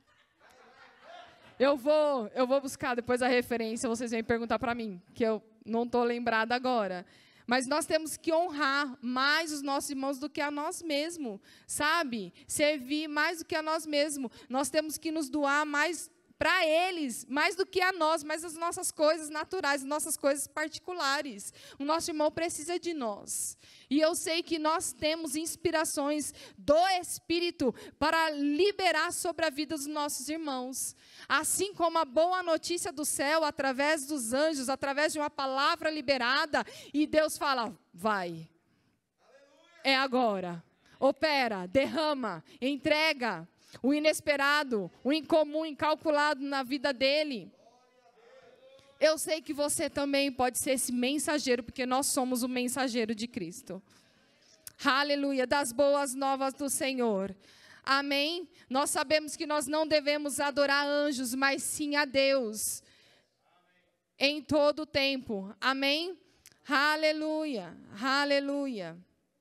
Eu vou, eu vou buscar depois a referência, vocês vêm perguntar para mim, que eu não estou lembrada agora. Mas nós temos que honrar mais os nossos irmãos do que a nós mesmos, sabe? Servir mais do que a nós mesmos. Nós temos que nos doar mais para eles, mais do que a nós, mais as nossas coisas naturais, as nossas coisas particulares. O nosso irmão precisa de nós. E eu sei que nós temos inspirações do Espírito para liberar sobre a vida dos nossos irmãos. Assim como a boa notícia do céu, através dos anjos, através de uma palavra liberada, e Deus fala, vai. É agora. Opera, derrama, entrega. O inesperado, o incomum, incalculado na vida dele. Eu sei que você também pode ser esse mensageiro, porque nós somos o mensageiro de Cristo. Aleluia, das boas novas do Senhor. Amém? Nós sabemos que nós não devemos adorar anjos, mas sim a Deus. Em todo o tempo. Amém? Aleluia, aleluia.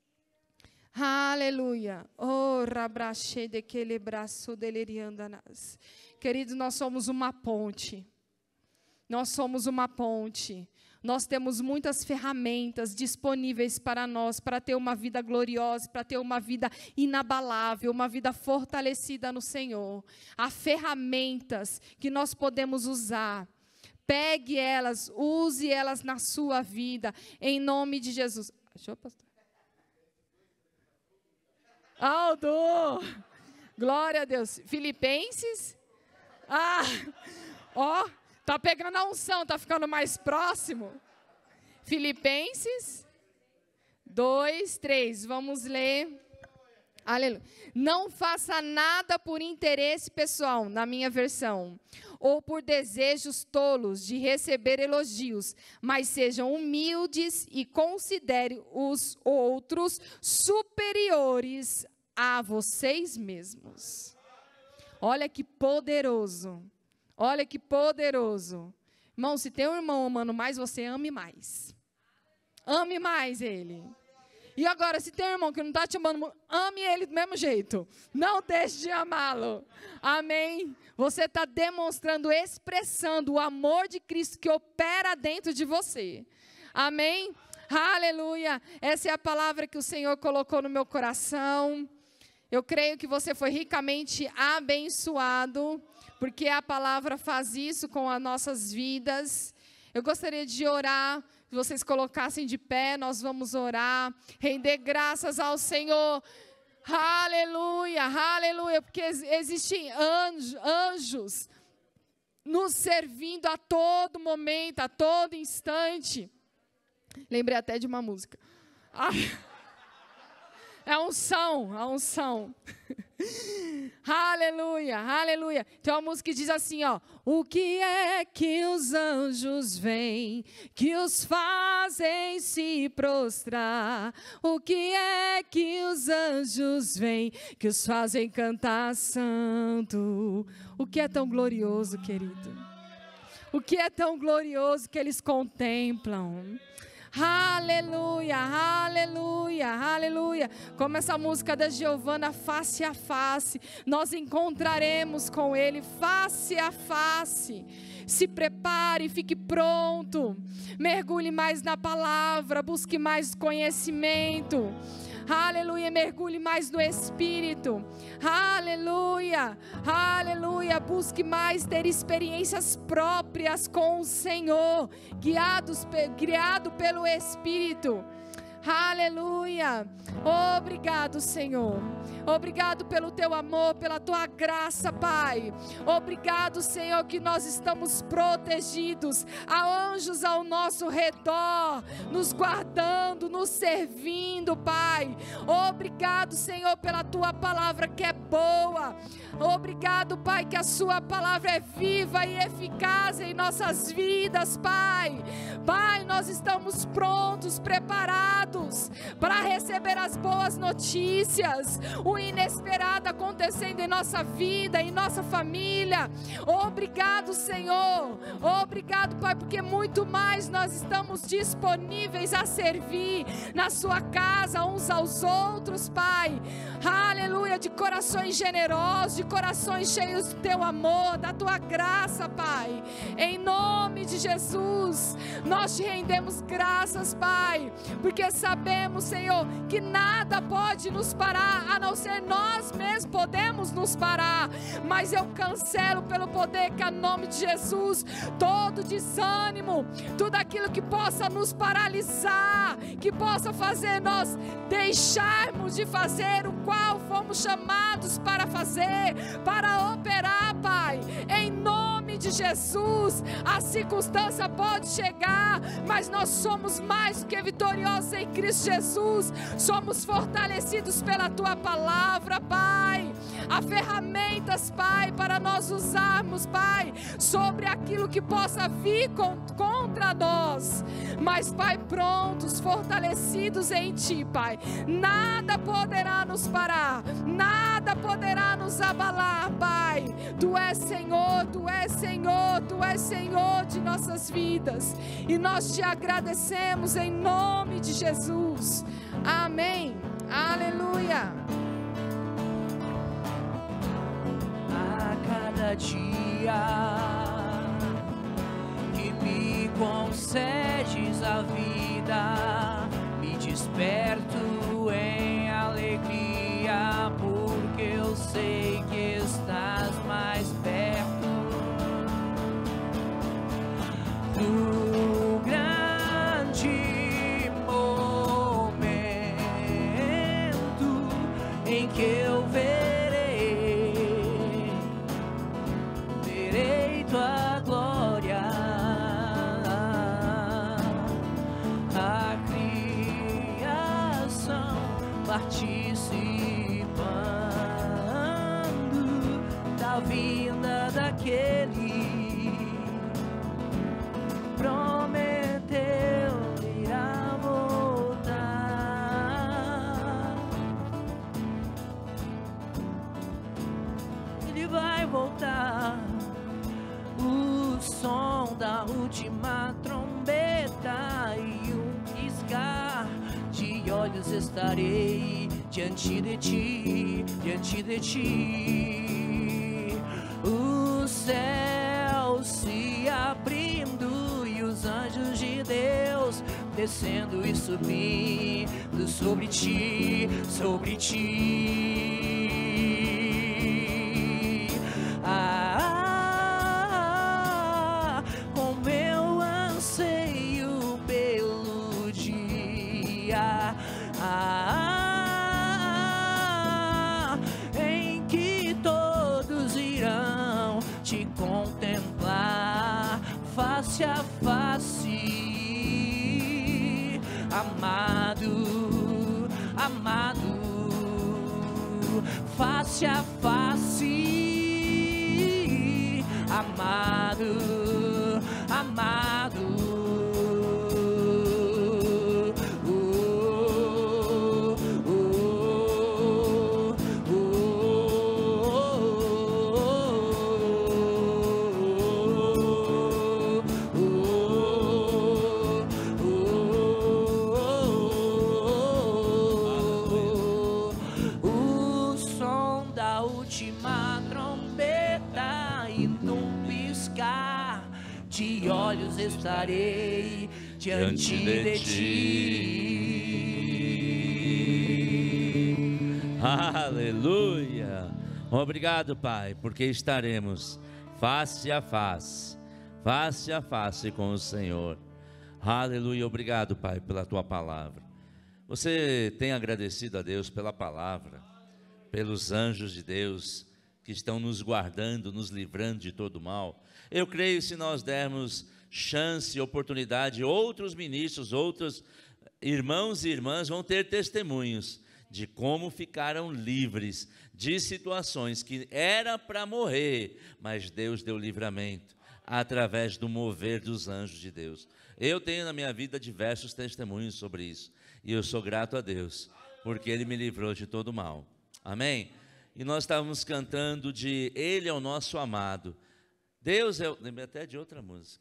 Aleluia. Oh, rabrache de aquele braço deliriandanas. Queridos, nós somos uma ponte. Nós somos uma ponte. nós temos muitas ferramentas disponíveis para nós, para ter uma vida gloriosa, para ter uma vida inabalável, uma vida fortalecida no Senhor. Há ferramentas que nós podemos usar. Pegue elas, use elas na sua vida, em nome de Jesus. Deixa pastor. Aldo! Glória a Deus. Filipenses? Ah! Ó, tá pegando a unção, tá ficando mais próximo. Filipenses dois, três. Vamos ler. Aleluia. Não faça nada por interesse pessoal, na minha versão, ou por desejos tolos de receber elogios, mas sejam humildes e considere os outros superiores a vocês mesmos. Olha que poderoso. Olha que poderoso. Irmão, se tem um irmão amando mais, você ame mais. Ame mais ele. E agora, se tem um irmão que não está te amando, ame ele do mesmo jeito. Não deixe de amá-lo. Amém? Você está demonstrando, expressando o amor de Cristo que opera dentro de você. Amém? Aleluia. Essa é a palavra que o Senhor colocou no meu coração. Eu creio que você foi ricamente abençoado, porque a palavra faz isso com as nossas vidas. Eu gostaria de orar. Se vocês colocassem de pé, nós vamos orar, render graças ao Senhor. Aleluia, aleluia, porque existem anjos, anjos nos servindo a todo momento, a todo instante. Lembrei até de uma música. Ah, é a unção, a unção. Aleluia, aleluia. Tem uma música que diz assim, ó. O que é que os anjos vêm, que os fazem se prostrar? O que é que os anjos vêm, que os fazem cantar santo? O que é tão glorioso, querido? O que é tão glorioso que eles contemplam? Aleluia, aleluia, aleluia. Como essa música da Giovana, face a face, nós encontraremos com Ele face a face. Se prepare, fique pronto. Mergulhe mais na palavra, busque mais conhecimento. Aleluia, mergulhe mais no Espírito. Aleluia, aleluia. Busque mais ter experiências próprias com o Senhor, guiados, guiado pelo Espírito. Aleluia. Obrigado, Senhor. Obrigado pelo teu amor, pela tua graça, Pai. Obrigado, Senhor, que nós estamos protegidos. Há anjos ao nosso redor, nos guardando, nos servindo, Pai. Obrigado, Senhor, pela tua palavra que é boa. Obrigado, Pai, que a sua palavra é viva e eficaz em nossas vidas, Pai. Pai, nós estamos prontos, preparados para receber as boas notícias, o inesperado acontecendo em nossa vida, em nossa família. Obrigado, Senhor. Obrigado, Pai, porque muito mais nós estamos disponíveis a servir na sua casa, uns aos outros, Pai. Aleluia, de corações generosos, de corações cheios do teu amor, da tua graça, Pai. Em nome de Jesus, nós te rendemos graças, Pai, porque sabemos, Senhor, que nada pode nos parar, a não ser nós mesmos podemos nos parar, mas eu cancelo pelo poder que é o nome de Jesus, todo desânimo, tudo aquilo que possa nos paralisar, que possa fazer nós deixarmos de fazer o qual fomos chamados para fazer, para operar, Pai, em nome de Jesus. A circunstância pode chegar, mas nós somos mais do que vitoriosos em Cristo Jesus, somos fortalecidos pela tua palavra, Pai. Há ferramentas, Pai, para nós usarmos, Pai, sobre aquilo que possa vir com, contra nós, mas, Pai, prontos, fortalecidos em ti, Pai. Nada poderá nos parar, nada poderá nos abalar, Pai. Tu és Senhor, Tu és Senhor, Tu és Senhor de nossas vidas, e nós te agradecemos em nome de Jesus. Amém. Aleluia. A cada dia que me concede nessa vida, me desperto em alegria, porque eu sei que estás mais perto do grande momento em que eu verei, verei tua glória, a criação participando da vinda daquele prometeu irá voltar. Ele vai voltar. O som da última trombeta e um piscar de olhos estarei diante de ti, diante de ti. O céu se abrindo e os anjos de Deus descendo e subindo sobre ti, sobre ti. Ah, como eu anseio pelo dia, ah, em que todos irão te contemplar face a face, amado, amado, face a face, amado, amado. De olhos estarei diante de ti. Aleluia. Obrigado, Pai, porque estaremos face a face, face a face com o Senhor. Aleluia. Obrigado, Pai, pela tua palavra. Você tem agradecido a Deus pela palavra, pelos anjos de Deus que estão nos guardando, nos livrando de todo mal. Eu creio, se nós dermos chance, oportunidade, outros ministros, outros irmãos e irmãs vão ter testemunhos de como ficaram livres de situações que era para morrer, mas Deus deu livramento através do mover dos anjos de Deus. Eu tenho na minha vida diversos testemunhos sobre isso, e eu sou grato a Deus, porque Ele me livrou de todo mal. Amém? E nós estávamos cantando de Ele é o nosso amado. Deus é, lembrei até de outra música.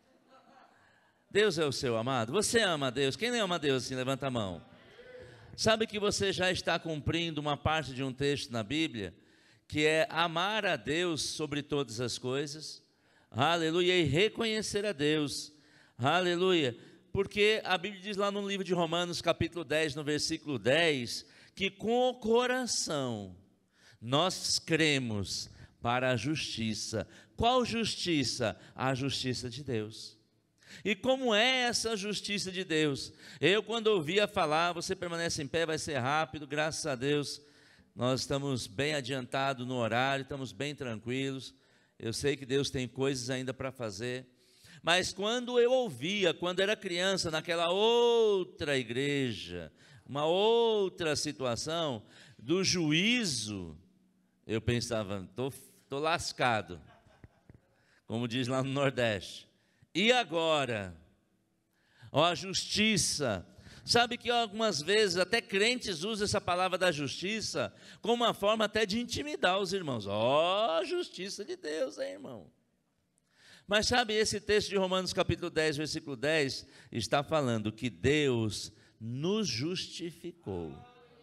Deus é o seu amado. Você ama a Deus? Quem não ama a Deus, assim, levanta a mão. Sabe que você já está cumprindo uma parte de um texto na Bíblia, que é amar a Deus sobre todas as coisas, aleluia, e reconhecer a Deus, aleluia, porque a Bíblia diz lá no livro de Romanos, capítulo dez, no versículo dez, que com o coração nós cremos para a justiça. Qual justiça? A justiça de Deus. E como é essa justiça de Deus? Eu, quando ouvia falar, você permanece em pé, vai ser rápido, graças a Deus, nós estamos bem adiantados no horário, estamos bem tranquilos, eu sei que Deus tem coisas ainda para fazer, mas quando eu ouvia, quando era criança, naquela outra igreja, uma outra situação, do juízo, eu pensava, estou tô lascado, como diz lá no Nordeste. E agora? Ó, a justiça. Sabe que algumas vezes até crentes usam essa palavra da justiça como uma forma até de intimidar os irmãos. Ó, a justiça de Deus, hein, irmão? Mas sabe, esse texto de Romanos capítulo dez, versículo dez, está falando que Deus nos justificou.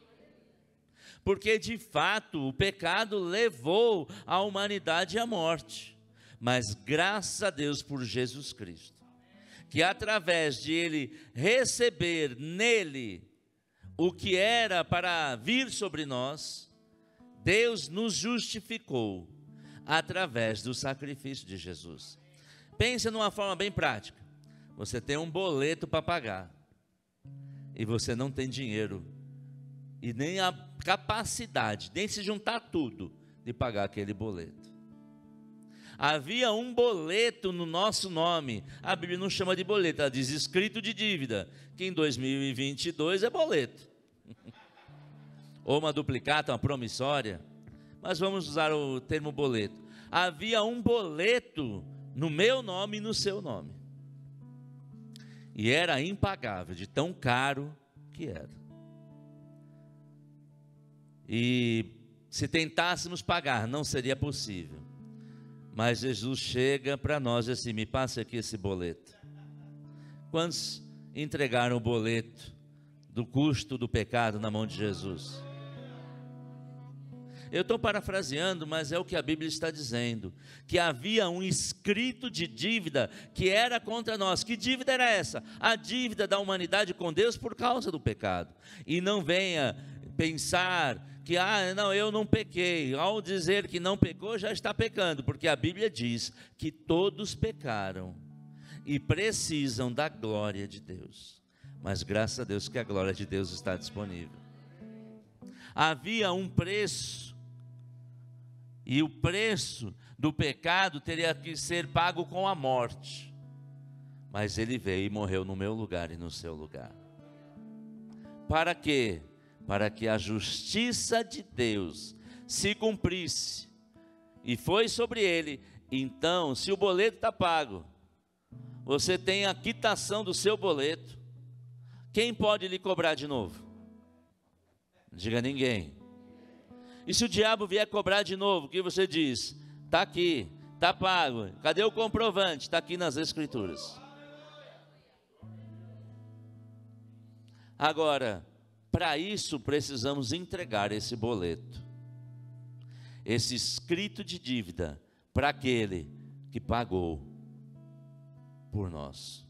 Porque de fato o pecado levou a humanidade à morte. Mas graças a Deus por Jesus Cristo, que através de ele receber nele o que era para vir sobre nós, Deus nos justificou através do sacrifício de Jesus. Pense numa forma bem prática. Você tem um boleto para pagar e você não tem dinheiro e nem a capacidade, nem se juntar tudo de pagar aquele boleto. Havia um boleto no nosso nome. A Bíblia não chama de boleto, ela diz escrito de dívida, que em dois mil e vinte e dois é boleto. Ou uma duplicata, uma promissória. Mas vamos usar o termo boleto. Havia um boleto no meu nome e no seu nome. E era impagável, de tão caro que era. E se tentássemos pagar, não seria possível. Mas Jesus chega para nós e assim, me passe aqui esse boleto. Quantos entregaram o boleto do custo do pecado na mão de Jesus? Eu estou parafraseando, mas é o que a Bíblia está dizendo, que havia um escrito de dívida que era contra nós. Que dívida era essa? A dívida da humanidade com Deus por causa do pecado. E não venha pensar que, ah, não, eu não pequei. Ao dizer que não pecou, já está pecando, porque a Bíblia diz que todos pecaram e precisam da glória de Deus. Mas graças a Deus que a glória de Deus está disponível. Havia um preço, e o preço do pecado teria que ser pago com a morte. Mas ele veio e morreu no meu lugar e no seu lugar. Para quê? Para que a justiça de Deus se cumprisse. E foi sobre ele. Então, se o boleto está pago, você tem a quitação do seu boleto. Quem pode lhe cobrar de novo? Diga ninguém. E se o diabo vier cobrar de novo, o que você diz? Está aqui, está pago. Cadê o comprovante? Está aqui nas Escrituras. Agora, para isso precisamos entregar esse boleto, esse escrito de dívida, para aquele que pagou por nós.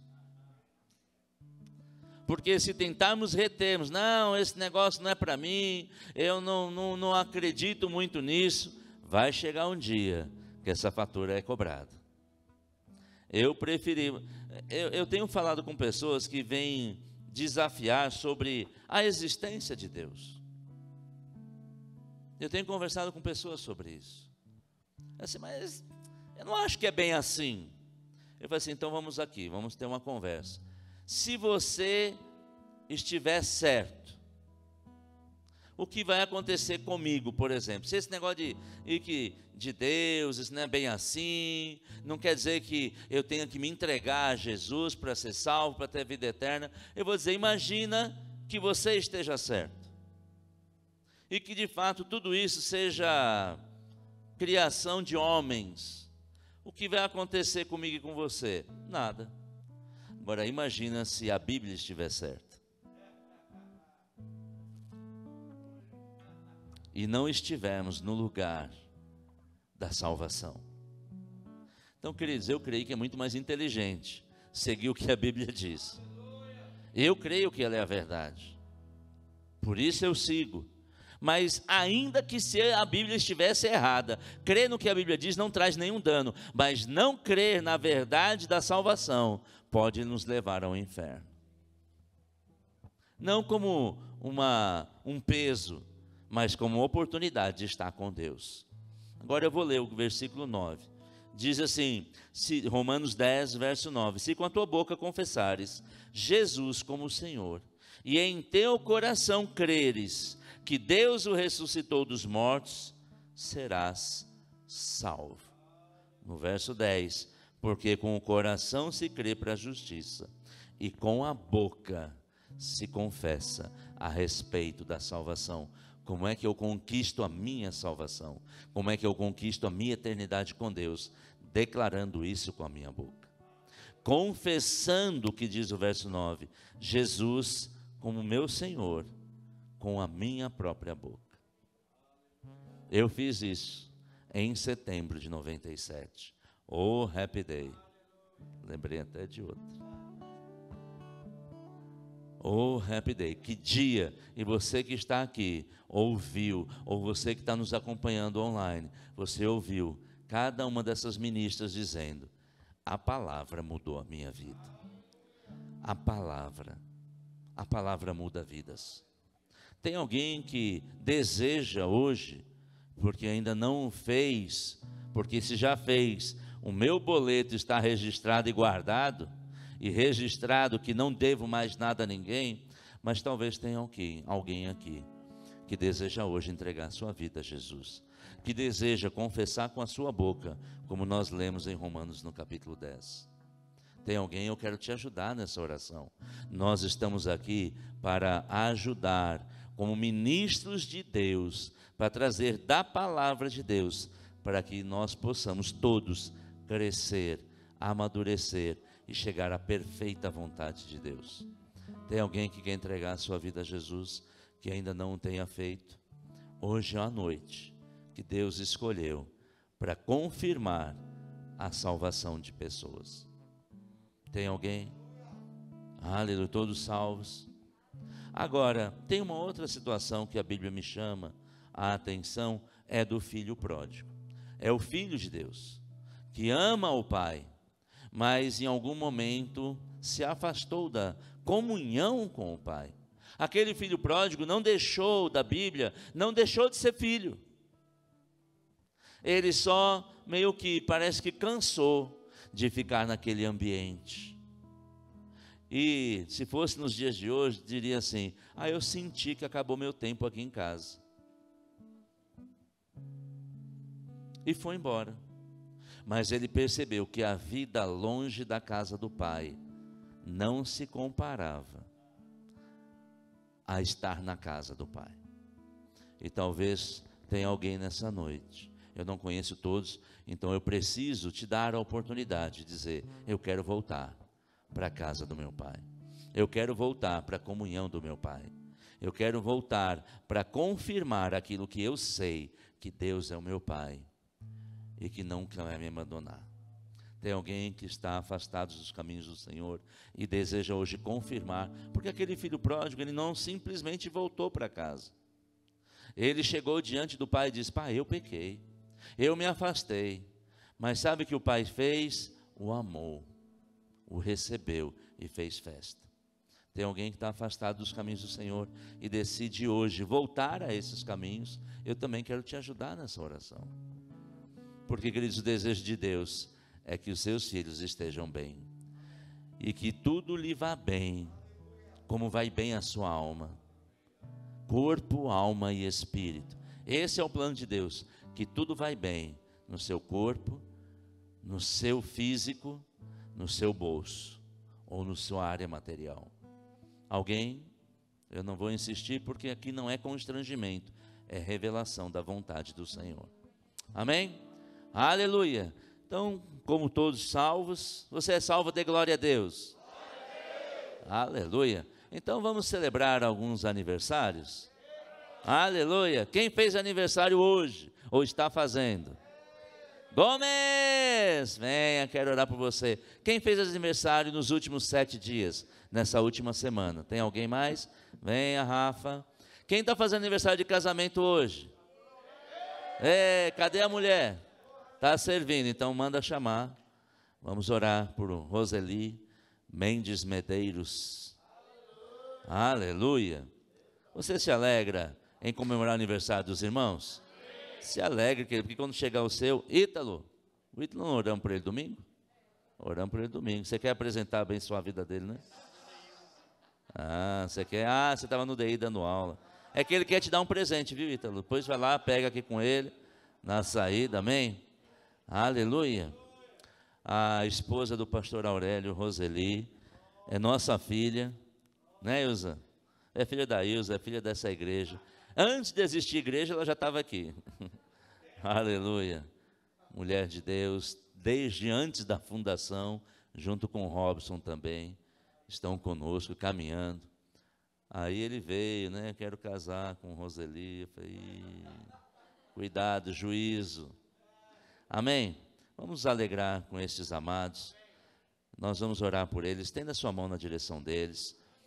Porque se tentarmos retermos, não, esse negócio não é para mim, eu não, não, não acredito muito nisso, vai chegar um dia que essa fatura é cobrada. Eu preferi, eu, eu tenho falado com pessoas que vêm desafiar sobre a existência de Deus. Eu tenho conversado com pessoas sobre isso. Assim, mas eu não acho que é bem assim. Eu falei assim, então vamos aqui, vamos ter uma conversa. Se você estiver certo, o que vai acontecer comigo, por exemplo? Se esse negócio de, de, de Deus, isso não é bem assim, não quer dizer que eu tenha que me entregar a Jesus para ser salvo, para ter vida eterna. Eu vou dizer, imagina que você esteja certo. E que de fato tudo isso seja criação de homens. O que vai acontecer comigo e com você? Nada. Agora imagina se a Bíblia estiver certa e não estivermos no lugar da salvação. Então, queridos, eu creio que é muito mais inteligente seguir o que a Bíblia diz. Eu creio que ela é a verdade, por isso eu sigo. Mas ainda que se a Bíblia estivesse errada, crer no que a Bíblia diz não traz nenhum dano, mas não crer na verdade da salvação pode nos levar ao inferno. Não como uma, um peso, mas como uma oportunidade de estar com Deus. Agora eu vou ler o versículo nove. Diz assim, se, Romanos dez, verso nove. Se com a tua boca confessares Jesus como Senhor, e em teu coração creres que Deus o ressuscitou dos mortos, serás salvo. No verso dez, porque com o coração se crê para a justiça, e com a boca se confessa a respeito da salvação. Como é que eu conquisto a minha salvação? Como é que eu conquisto a minha eternidade com Deus? Declarando isso com a minha boca. Confessando, o que diz o verso nove, Jesus como meu Senhor, com a minha própria boca. Eu fiz isso em setembro de noventa e sete. Oh, happy day. Lembrei até de outro. Oh, Happy Day, que dia! E você que está aqui, ouviu, ou você que está nos acompanhando online, você ouviu cada uma dessas ministras dizendo, a palavra mudou a minha vida. A palavra, a palavra muda vidas. Tem alguém que deseja hoje, porque ainda não fez, porque se já fez, o meu boleto está registrado e guardado, e registrado que não devo mais nada a ninguém, mas talvez tenha aqui, alguém aqui que deseja hoje entregar a sua vida a Jesus, que deseja confessar com a sua boca, como nós lemos em Romanos no capítulo dez. Tem alguém? Eu quero te ajudar nessa oração. Nós estamos aqui para ajudar, como ministros de Deus, para trazer da palavra de Deus, para que nós possamos todos crescer, amadurecer e chegar à perfeita vontade de Deus. Tem alguém que quer entregar a sua vida a Jesus, que ainda não o tenha feito? Hoje é a noite que Deus escolheu para confirmar a salvação de pessoas. Tem alguém? Aleluia, todos salvos. Agora, tem uma outra situação que a Bíblia me chama a atenção, é do filho pródigo. É o filho de Deus, que ama o pai, mas em algum momento se afastou da comunhão com o pai. Aquele filho pródigo não deixou da Bíblia, não deixou de ser filho. Ele só meio que parece que cansou de ficar naquele ambiente. E se fosse nos dias de hoje, diria assim, ah, eu senti que acabou meu tempo aqui em casa. E foi embora. Mas ele percebeu que a vida longe da casa do pai não se comparava a estar na casa do pai. E talvez tenha alguém nessa noite, eu não conheço todos, então eu preciso te dar a oportunidade de dizer, eu quero voltar para a casa do meu pai, eu quero voltar para a comunhão do meu pai, eu quero voltar para confirmar aquilo que eu sei, que Deus é o meu pai e que não vai me abandonar. Tem alguém que está afastado dos caminhos do Senhor e deseja hoje confirmar, porque aquele filho pródigo, ele não simplesmente voltou para casa. Ele chegou diante do pai e disse, pai, eu pequei, eu me afastei, mas sabe o que o pai fez? O amou, o recebeu e fez festa. Tem alguém que está afastado dos caminhos do Senhor e decide hoje voltar a esses caminhos? Eu também quero te ajudar nessa oração. Porque, queridos, o desejo de Deus é que os seus filhos estejam bem, e que tudo lhe vá bem, como vai bem a sua alma, corpo, alma e espírito. Esse é o plano de Deus, que tudo vai bem no seu corpo, no seu físico, no seu bolso, ou na sua área material. Alguém? Eu não vou insistir, porque aqui não é constrangimento, é revelação da vontade do Senhor. Amém? Aleluia! Então, como todos salvos, você é salvo, dê glória a Deus. Aleluia! Então vamos celebrar alguns aniversários. Aleluia! Quem fez aniversário hoje, ou está fazendo? Gomes! Venha, quero orar por você. Quem fez aniversário nos últimos sete dias, nessa última semana? Tem alguém mais? Venha, Rafa. Quem está fazendo aniversário de casamento hoje? É, cadê a mulher? Está servindo, então manda chamar. Vamos orar por Roseli Mendes Medeiros. Aleluia. Você se alegra em comemorar o aniversário dos irmãos? Se alegre, querido, porque quando chegar o seu, Ítalo, o Ítalo não oramos por ele domingo? Oramos por ele domingo. Você quer apresentar bem sua vida dele, né? Ah, você quer? Ah, você estava no D I dando aula. É que ele quer te dar um presente, viu, Ítalo? Depois vai lá, pega aqui com ele, na saída, amém? Aleluia. A esposa do pastor Aurélio, Roseli, é nossa filha, né, Ilza? É filha da Ilza, é filha dessa igreja. Antes de existir igreja, ela já estava aqui. Aleluia. Mulher de Deus, desde antes da fundação, junto com o Robson também, estão conosco, caminhando. Aí ele veio, né, quero casar com Roseli. Eu falei, cuidado, juízo. Amém? Vamos nos alegrar com estes amados. Nós vamos orar por eles. Estenda sua mão na direção deles.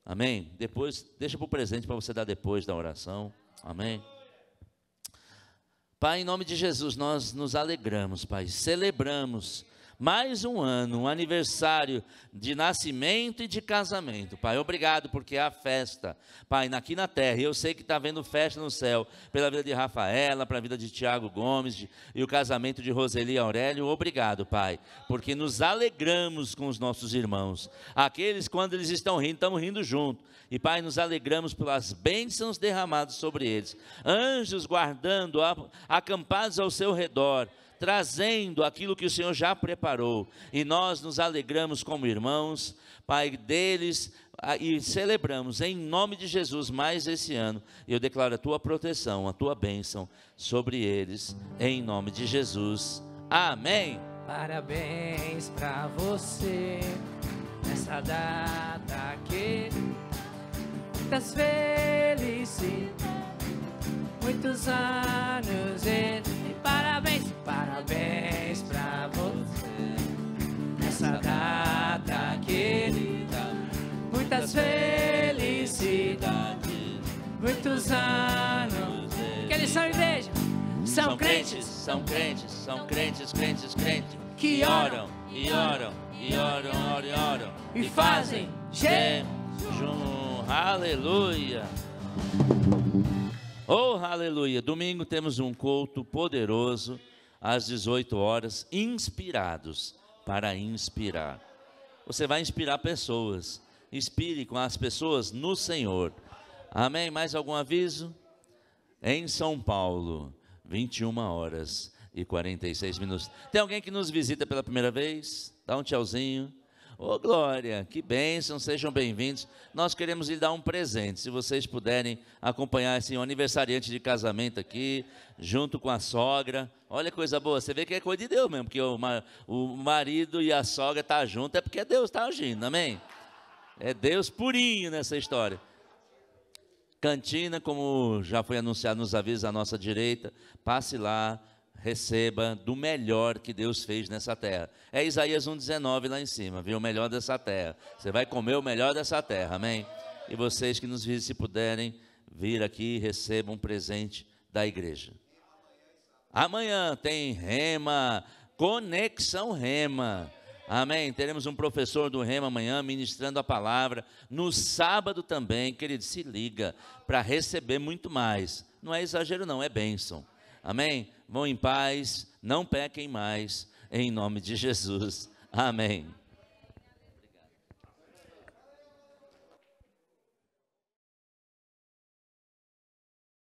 Amém? Depois, deixa para o presente para você dar depois da oração. Amém? Pai, em nome de Jesus, nós nos alegramos, Pai, celebramos mais um ano, um aniversário de nascimento e de casamento. Pai, obrigado porque há festa, Pai, aqui na terra. E eu sei que está havendo festa no céu, pela vida de Rafaela, pela vida de Tiago Gomes de, e o casamento de Roseli e Aurélio. Obrigado, Pai, porque nos alegramos com os nossos irmãos. Aqueles, quando eles estão rindo, estamos rindo junto. E, Pai, nos alegramos pelas bênçãos derramadas sobre eles. Anjos guardando, acampados ao seu redor, trazendo aquilo que o Senhor já preparou, e nós nos alegramos como irmãos, Pai, deles, e celebramos em nome de Jesus mais esse ano. Eu declaro a tua proteção, a tua bênção sobre eles, em nome de Jesus, amém. Parabéns pra você, nessa data que muitas felicidades, muitos anos e parabéns, parabéns pra você, nessa data querida, muitas felicidades, muitos anos. Que eles são igreja, são, São crentes, crentes, são crentes, são crentes, crentes, crentes, que oram, e oram, e oram, oram, e oram, e fazem jejum, aleluia. Oh, aleluia, domingo temos um culto poderoso, às dezoito horas, inspirados para inspirar. Você vai inspirar pessoas, inspire com as pessoas no Senhor, amém? Mais algum aviso? Em São Paulo, vinte e uma horas e quarenta e seis minutos. Tem alguém que nos visita pela primeira vez? Dá um tchauzinho. Ô, oh, glória, que bênção, sejam bem-vindos. Nós queremos lhe dar um presente, se vocês puderem acompanhar esse aniversariante de casamento aqui, junto com a sogra. Olha que coisa boa, você vê que é coisa de Deus mesmo, porque o, o marido e a sogra estão juntos, é porque Deus está agindo, amém? É Deus purinho nessa história. Cantina, como já foi anunciado nos avisos à nossa direita, passe lá, receba do melhor que Deus fez nessa terra. É Isaías um, dezenove lá em cima, viu? O melhor dessa terra. Você vai comer o melhor dessa terra, amém? E vocês que nos visitem, se puderem vir aqui, recebam um presente da igreja. Amanhã tem Rema, Conexão Rema. Amém? Teremos um professor do Rema amanhã ministrando a palavra. No sábado também, querido, se liga para receber muito mais. Não é exagero não, é bênção. Amém? Vão em paz, não pequem mais, em nome de Jesus. Amém.